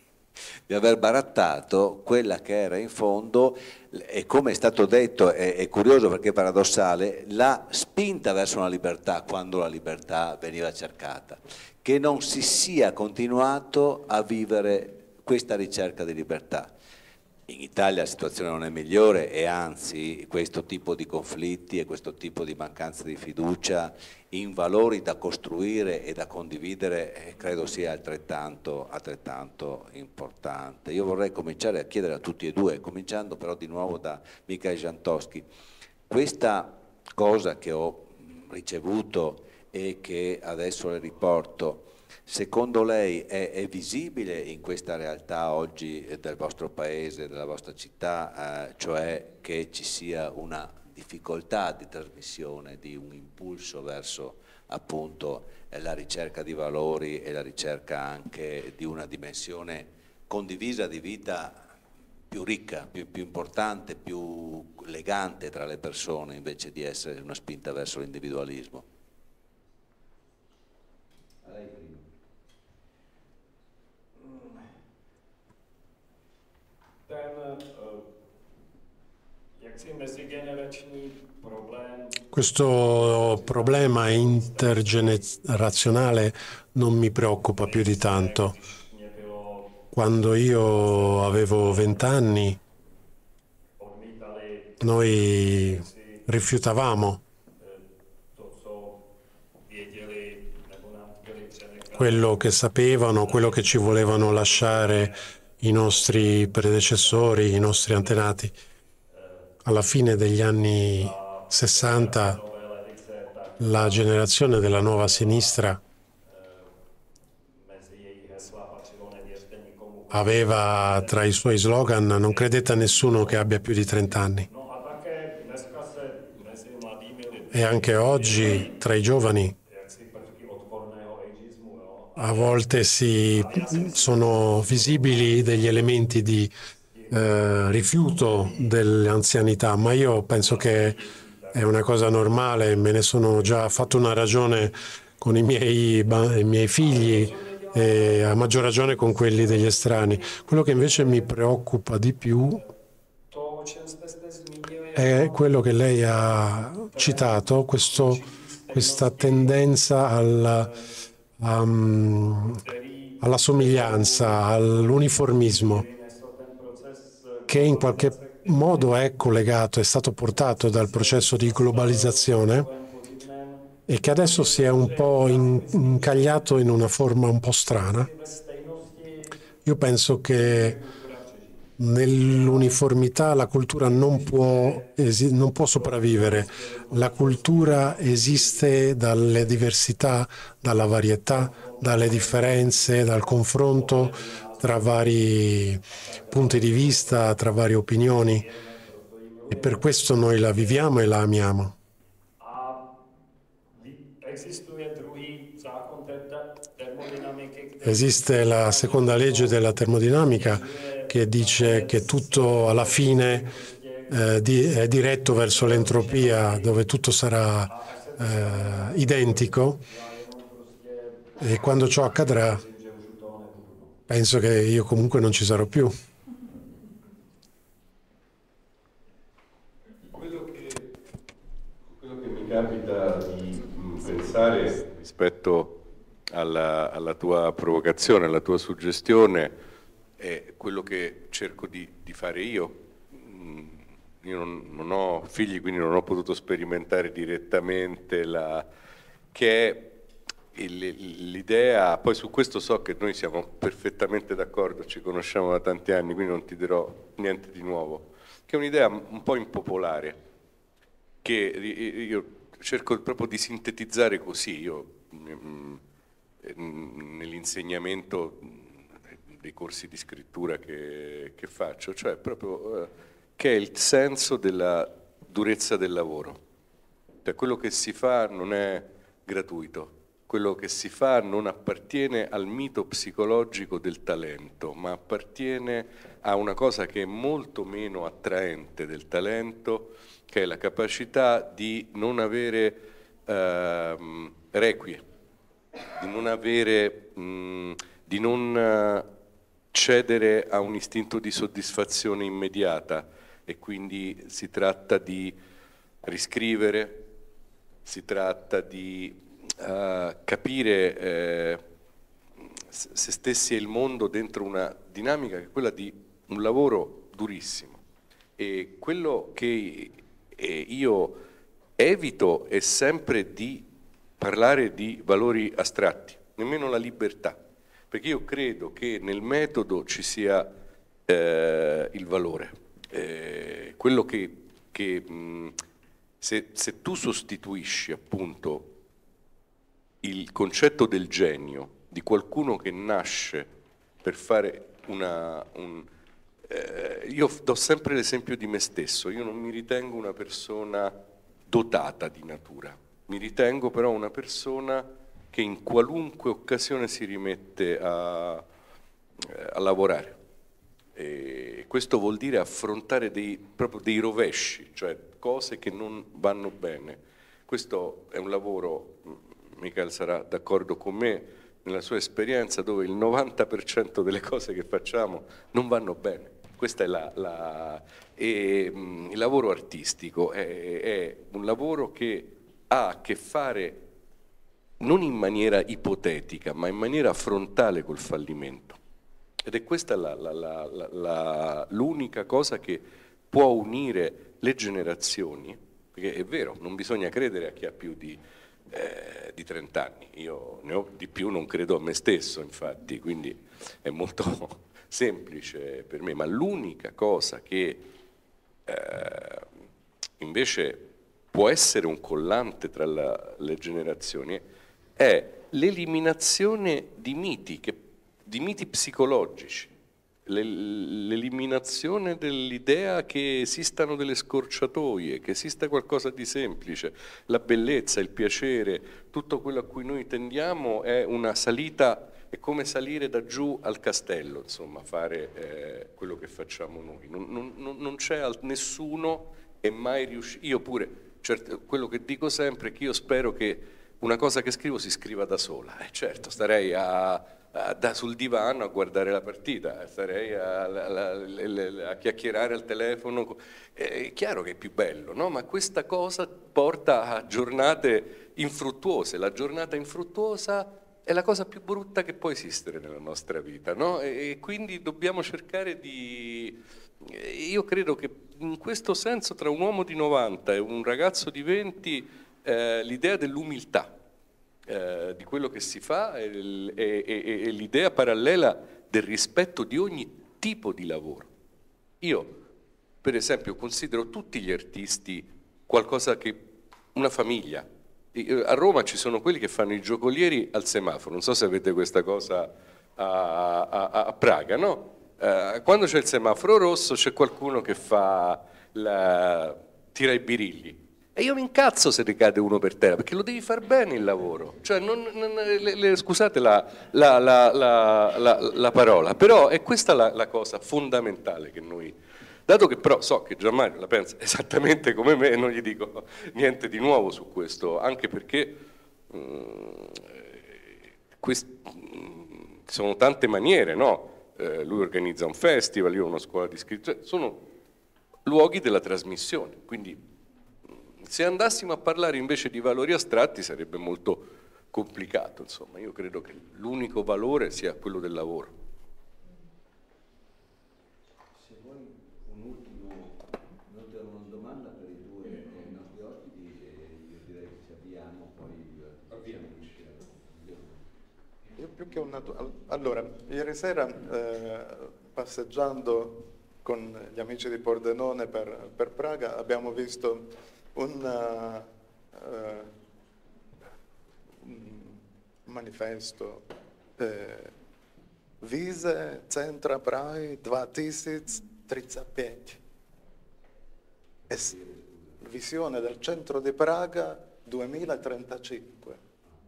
di aver barattato quella che era in fondo, e come è stato detto, è, è curioso perché è paradossale, la spinta verso una libertà quando la libertà veniva cercata, che non si sia continuato a vivere questa ricerca di libertà. In Italia la situazione non è migliore e anzi questo tipo di conflitti e questo tipo di mancanza di fiducia in valori da costruire e da condividere credo sia altrettanto, altrettanto importante. Io vorrei cominciare a chiedere a tutti e due, cominciando però di nuovo da Michael Jantoschi, questa cosa che ho ricevuto e che adesso le riporto, secondo lei è, è visibile in questa realtà oggi del vostro paese, della vostra città, eh, cioè che ci sia una difficoltà di trasmissione, di un impulso verso appunto la ricerca di valori e la ricerca anche di una dimensione condivisa di vita più ricca, più, più importante, più legante tra le persone invece di essere una spinta verso l'individualismo? Questo problema intergenerazionale non mi preoccupa più di tanto. Quando io avevo vent'anni, noi rifiutavamo quello che sapevano, quello che ci volevano lasciare i nostri predecessori, i nostri antenati. Alla fine degli anni sessanta la generazione della nuova sinistra aveva tra i suoi slogan "non credete a nessuno che abbia più di trenta anni". E anche oggi tra i giovani a volte si, sono visibili degli elementi di eh, rifiuto dell'anzianità, ma io penso che è una cosa normale, me ne sono già fatto una ragione con i miei, i miei figli e a maggior ragione con quelli degli estranei. Quello che invece mi preoccupa di più è quello che lei ha citato, questo, questa tendenza alla, um, alla somiglianza, all'uniformismo, che in qualche modo è collegato, è stato portato dal processo di globalizzazione e che adesso si è un po' incagliato in una forma un po' strana. Io penso che nell'uniformità la cultura non può, non può sopravvivere. La cultura esiste dalle diversità, dalla varietà, dalle differenze, dal confronto tra vari punti di vista, tra varie opinioni, e per questo noi la viviamo e la amiamo. Esiste la seconda legge della termodinamica che dice che tutto alla fine eh, di, è diretto verso l'entropia, dove tutto sarà eh, identico, e quando ciò accadrà penso che io comunque non ci sarò più. Quello che, quello che mi capita di pensare rispetto alla, alla tua provocazione, alla tua suggestione, è quello che cerco di, di fare io. Io non, non ho figli, quindi non ho potuto sperimentare direttamente la, che è l'idea. Poi su questo so che noi siamo perfettamente d'accordo, ci conosciamo da tanti anni, quindi non ti dirò niente di nuovo, che è un'idea un po' impopolare, che io cerco proprio di sintetizzare così, io nell'insegnamento dei corsi di scrittura che, che faccio, cioè proprio eh, che è il senso della durezza del lavoro. Cioè, quello che si fa non è gratuito, quello che si fa non appartiene al mito psicologico del talento, ma appartiene a una cosa che è molto meno attraente del talento, che è la capacità di non avere eh, requie, di non avere, mh, di non uh, cedere a un istinto di soddisfazione immediata, e quindi si tratta di riscrivere, si tratta di uh, capire eh, se stessi e il mondo dentro una dinamica che è quella di un lavoro durissimo. E quello che eh, io evito è sempre di parlare di valori astratti, nemmeno la libertà, perché io credo che nel metodo ci sia eh, il valore. Eh, quello che, che mh, se, se tu sostituisci appunto il concetto del genio di qualcuno che nasce per fare una... Un, eh, io do sempre l'esempio di me stesso, io non mi ritengo una persona dotata di natura, mi ritengo però una persona che in qualunque occasione si rimette a, a lavorare. E questo vuol dire affrontare dei, proprio dei rovesci, cioè cose che non vanno bene. Questo è un lavoro, Michael sarà d'accordo con me, nella sua esperienza, dove il novanta per cento delle cose che facciamo non vanno bene. Questa è la, la, e, mh, il lavoro artistico è, è un lavoro che ha a che fare non in maniera ipotetica, ma in maniera frontale col fallimento. Ed è questa l'unica cosa che può unire le generazioni, perché è vero, non bisogna credere a chi ha più di, eh, di trenta anni, io ne ho di più, non credo a me stesso infatti, quindi è molto semplice per me, ma l'unica cosa che eh, invece può essere un collante tra la, le generazioni è l'eliminazione di miti, che, di miti psicologici, l'eliminazione dell'idea che esistano delle scorciatoie, che esista qualcosa di semplice, la bellezza, il piacere, tutto quello a cui noi tendiamo è una salita, è come salire da giù al castello, insomma, fare eh, quello che facciamo noi. Non, non, non c'è nessuno è mai riuscito, io pure, certo, quello che dico sempre è che io spero che una cosa che scrivo si scriva da sola, eh, certo, starei a, a, da, sul divano a guardare la partita, starei a, a, a, a chiacchierare al telefono, è chiaro che è più bello, no? Ma questa cosa porta a giornate infruttuose, la giornata infruttuosa è la cosa più brutta che può esistere nella nostra vita, no? E, e quindi dobbiamo cercare di... Io credo che in questo senso tra un uomo di novanta e un ragazzo di venti eh, l'idea dell'umiltà eh, di quello che si fa è, è, è, è l'idea parallela del rispetto di ogni tipo di lavoro, Io, per esempio, considero tutti gli artisti qualcosa che, una famiglia. A Roma ci sono quelli che fanno i giocolieri al semaforo, non so se avete questa cosa a, a, a Praga, no? Uh, quando c'è il semaforo rosso c'è qualcuno che fa la, tira i birilli e io mi incazzo se ricade uno per terra, perché lo devi far bene il lavoro, cioè non, non, le, le, scusate la, la, la, la, la, la parola, però è questa la, la cosa fondamentale che noi, dato che però so che Gianmario la pensa esattamente come me, non gli dico niente di nuovo su questo, anche perché mh, quest, mh, sono tante maniere, no? Eh, lui organizza un festival, io ho una scuola di scrittura, cioè, sono luoghi della trasmissione, quindi mh, se andassimo a parlare invece di valori astratti sarebbe molto complicato, insomma, io credo che l'unico valore sia quello del lavoro. Più che una... Allora, ieri sera eh, passeggiando con gli amici di Pordenone per, per Praga abbiamo visto un, uh, un manifesto eh, Vize centra Prahy dva tisíc tridsaťpäť. Visione del centro di Praga duemilatrentacinque.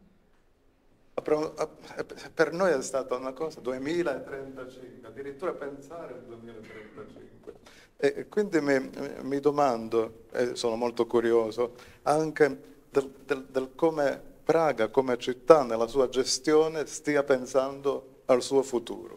Per noi è stata una cosa, duemilatrentacinque, addirittura pensare al duemilatrentacinque. E quindi mi, mi domando, e sono molto curioso, anche del, del, del come Praga, come città, nella sua gestione, stia pensando al suo futuro.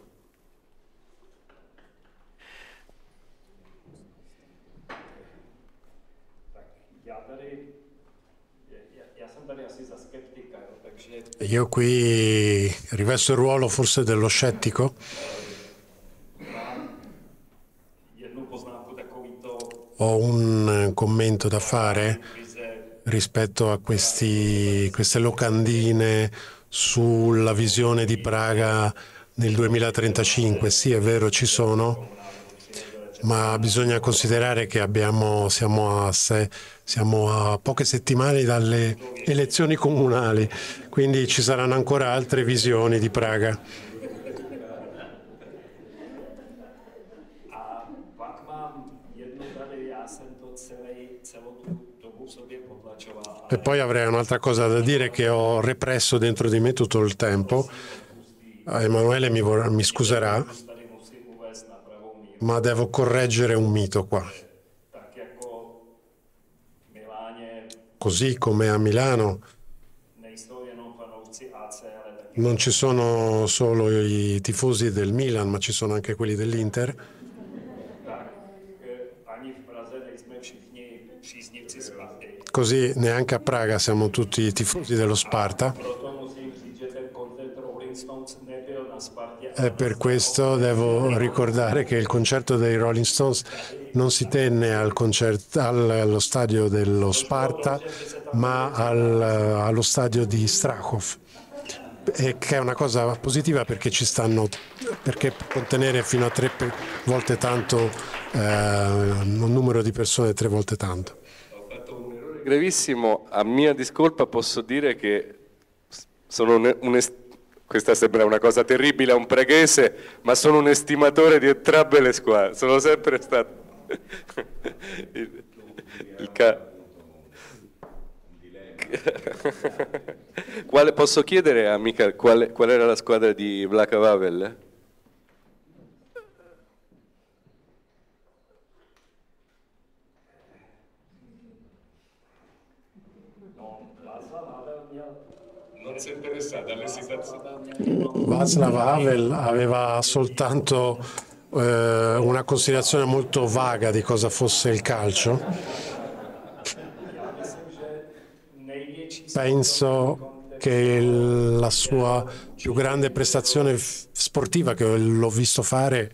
Io qui rivesto il ruolo forse dello scettico. Ho un commento da fare rispetto a questi, queste locandine sulla visione di Praga nel duemilatrentacinque. Sì, è vero, ci sono, ma bisogna considerare che abbiamo, siamo, a se, siamo a poche settimane dalle elezioni comunali, quindi ci saranno ancora altre visioni di Praga. E poi avrei un'altra cosa da dire che ho represso dentro di me tutto il tempo. Emanuele mi, vorrà, mi scuserà, ma devo correggere un mito qua. Così come a Milano non ci sono solo i tifosi del Milan, ma ci sono anche quelli dell'Inter. Così neanche a Praga siamo tutti tifosi dello Sparta. E per questo devo ricordare che il concerto dei Rolling Stones non si tenne al concerto, allo stadio dello Sparta, ma al, allo stadio di Strachov, e che è una cosa positiva perché ci stanno, perché contenere fino a tre volte tanto, eh, un numero di persone tre volte tanto. Ho fatto un errore gravissimo, a mia discolpa posso dire che sono un, un questa sembra una cosa terribile a un praghese, ma sono un estimatore di entrambe le squadre, sono sempre stato il, il ca... Quale, posso chiedere a Michael qual, qual era la squadra di Václav Havel? Non si è interessato alle situazioni. Václav Havel aveva soltanto eh, una considerazione molto vaga di cosa fosse il calcio. Penso che la sua più grande prestazione sportiva che l'ho visto fare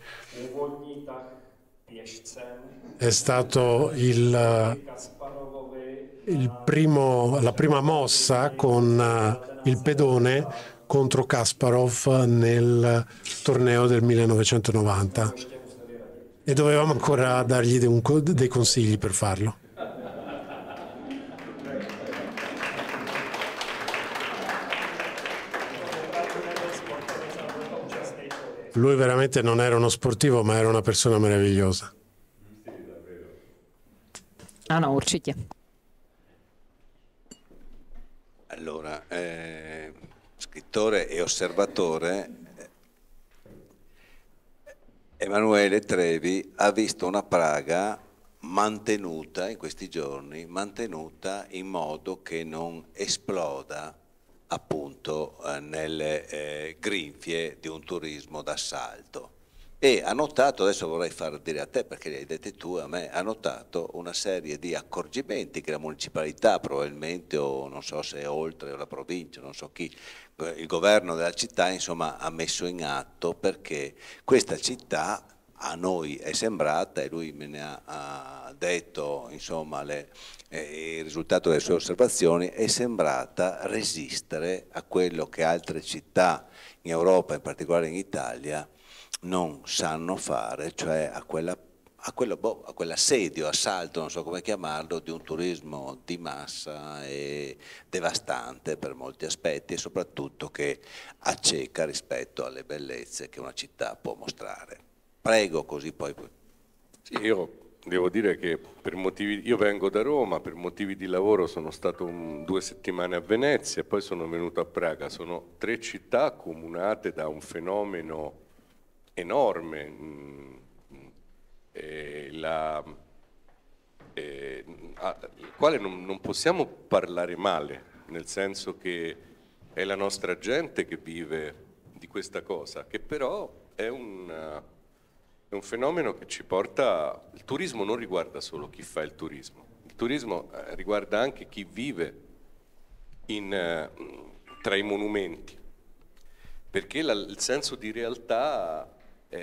è stato il, il primo, la prima mossa con il pedone contro Kasparov nel torneo del millenovecentonovanta. e dovevamo ancora dargli dei, un, dei consigli per farlo. Lui veramente non era uno sportivo, ma era una persona meravigliosa. Ano, určitě. Allora, eh, scrittore e osservatore, Emanuele Trevi ha visto una Praga mantenuta in questi giorni, mantenuta in modo che non esploda appunto eh, nelle eh, grinfie di un turismo d'assalto. E ha notato, adesso vorrei far dire a te perché li hai detti tu, a me, ha notato una serie di accorgimenti che la municipalità probabilmente, o non so se è oltre, o la provincia, non so chi, il governo della città insomma ha messo in atto, perché questa città a noi è sembrata, e lui me ne ha, ha detto insomma le, eh, il risultato delle sue osservazioni, è sembrata resistere a quello che altre città in Europa, in particolare in Italia, non sanno fare, cioè a quella a, quello, boh, a quell'assedio, assalto, non so come chiamarlo, di un turismo di massa e devastante per molti aspetti, e soprattutto che acceca rispetto alle bellezze che una città può mostrare. Prego, così poi... Sì, io devo dire che per motivi, io vengo da Roma, per motivi di lavoro sono stato un, due settimane a Venezia e poi sono venuto a Praga. Sono tre città accomunate da un fenomeno enorme, eh, la, eh, al quale non, non possiamo parlare male, nel senso che è la nostra gente che vive di questa cosa, che però è un, è un fenomeno che ci porta... Il turismo non riguarda solo chi fa il turismo, il turismo riguarda anche chi vive in, tra i monumenti, perché la, il senso di realtà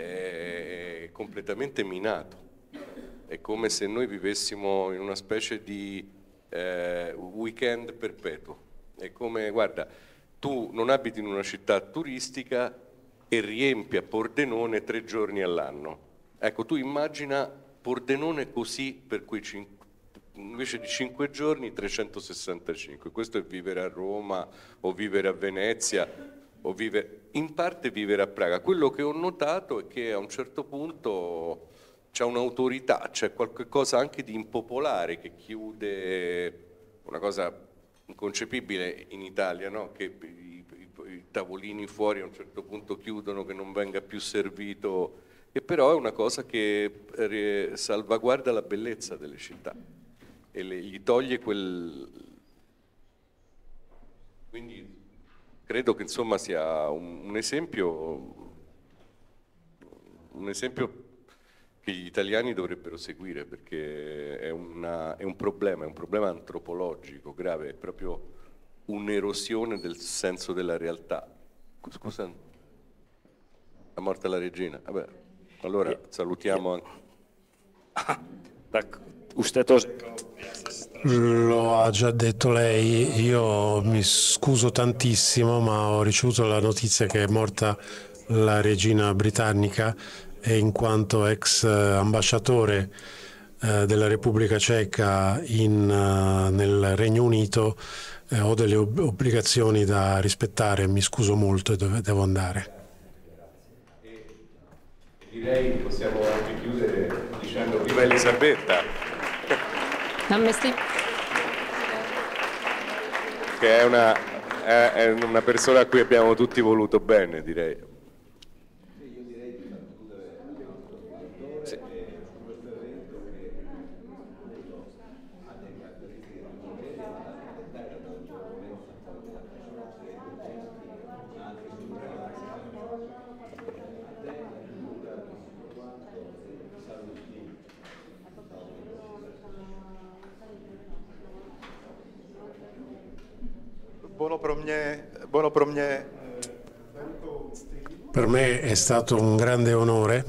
è completamente minato. È come se noi vivessimo in una specie di eh, weekend perpetuo. È come, guarda, tu non abiti in una città turistica e riempi a Pordenone tre giorni all'anno. Ecco, tu immagina Pordenone così per quei cinque, invece di cinque giorni, trecentosessantacinque. Questo è vivere a Roma o vivere a Venezia, o vive, in parte vivere a Praga. Quello che ho notato è che a un certo punto c'è un'autorità, c'è qualcosa anche di impopolare che chiude, una cosa inconcepibile in Italia, no? Che i, i, i tavolini fuori a un certo punto chiudono, che non venga più servito, e però è una cosa che salvaguarda la bellezza delle città e le, gli toglie quel... Quindi credo che insomma sia un, un esempio, un esempio che gli italiani dovrebbero seguire, perché è, una, è un problema, è un problema antropologico grave, è proprio un'erosione del senso della realtà. Scusa, è morta la regina? Vabbè, allora salutiamo anche. Tak už jste to... Lo ha già detto lei, io mi scuso tantissimo, ma ho ricevuto la notizia che è morta la regina britannica e in quanto ex ambasciatore eh, della Repubblica Ceca in, uh, nel Regno Unito eh, ho delle ob- obbligazioni da rispettare, mi scuso molto e dove devo andare. E direi che possiamo anche chiudere dicendo viva Elisabetta. Che è una, è una persona a cui abbiamo tutti voluto bene, direi. Sì. Buono pro mě, buono pro mě. Per me è stato un grande onore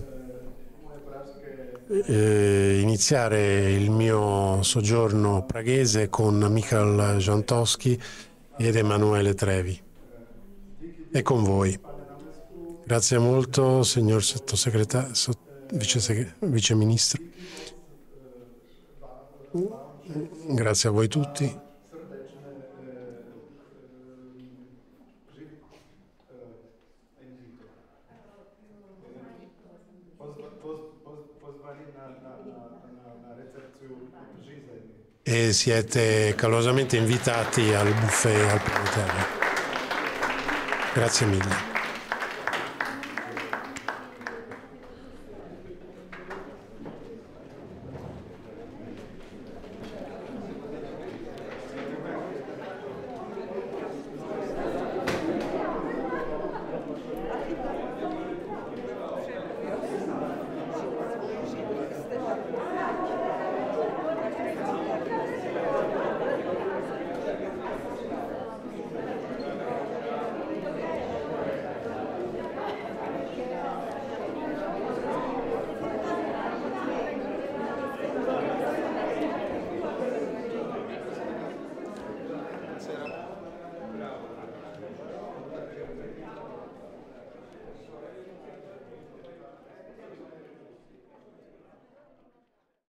eh, iniziare il mio soggiorno praghese con Michal Jantowski ed Emanuele Trevi e con voi. Grazie molto, signor sottosegretario. vice, vice ministro. Grazie a voi tutti. E siete calorosamente invitati al buffet al Piano Terra. Grazie mille.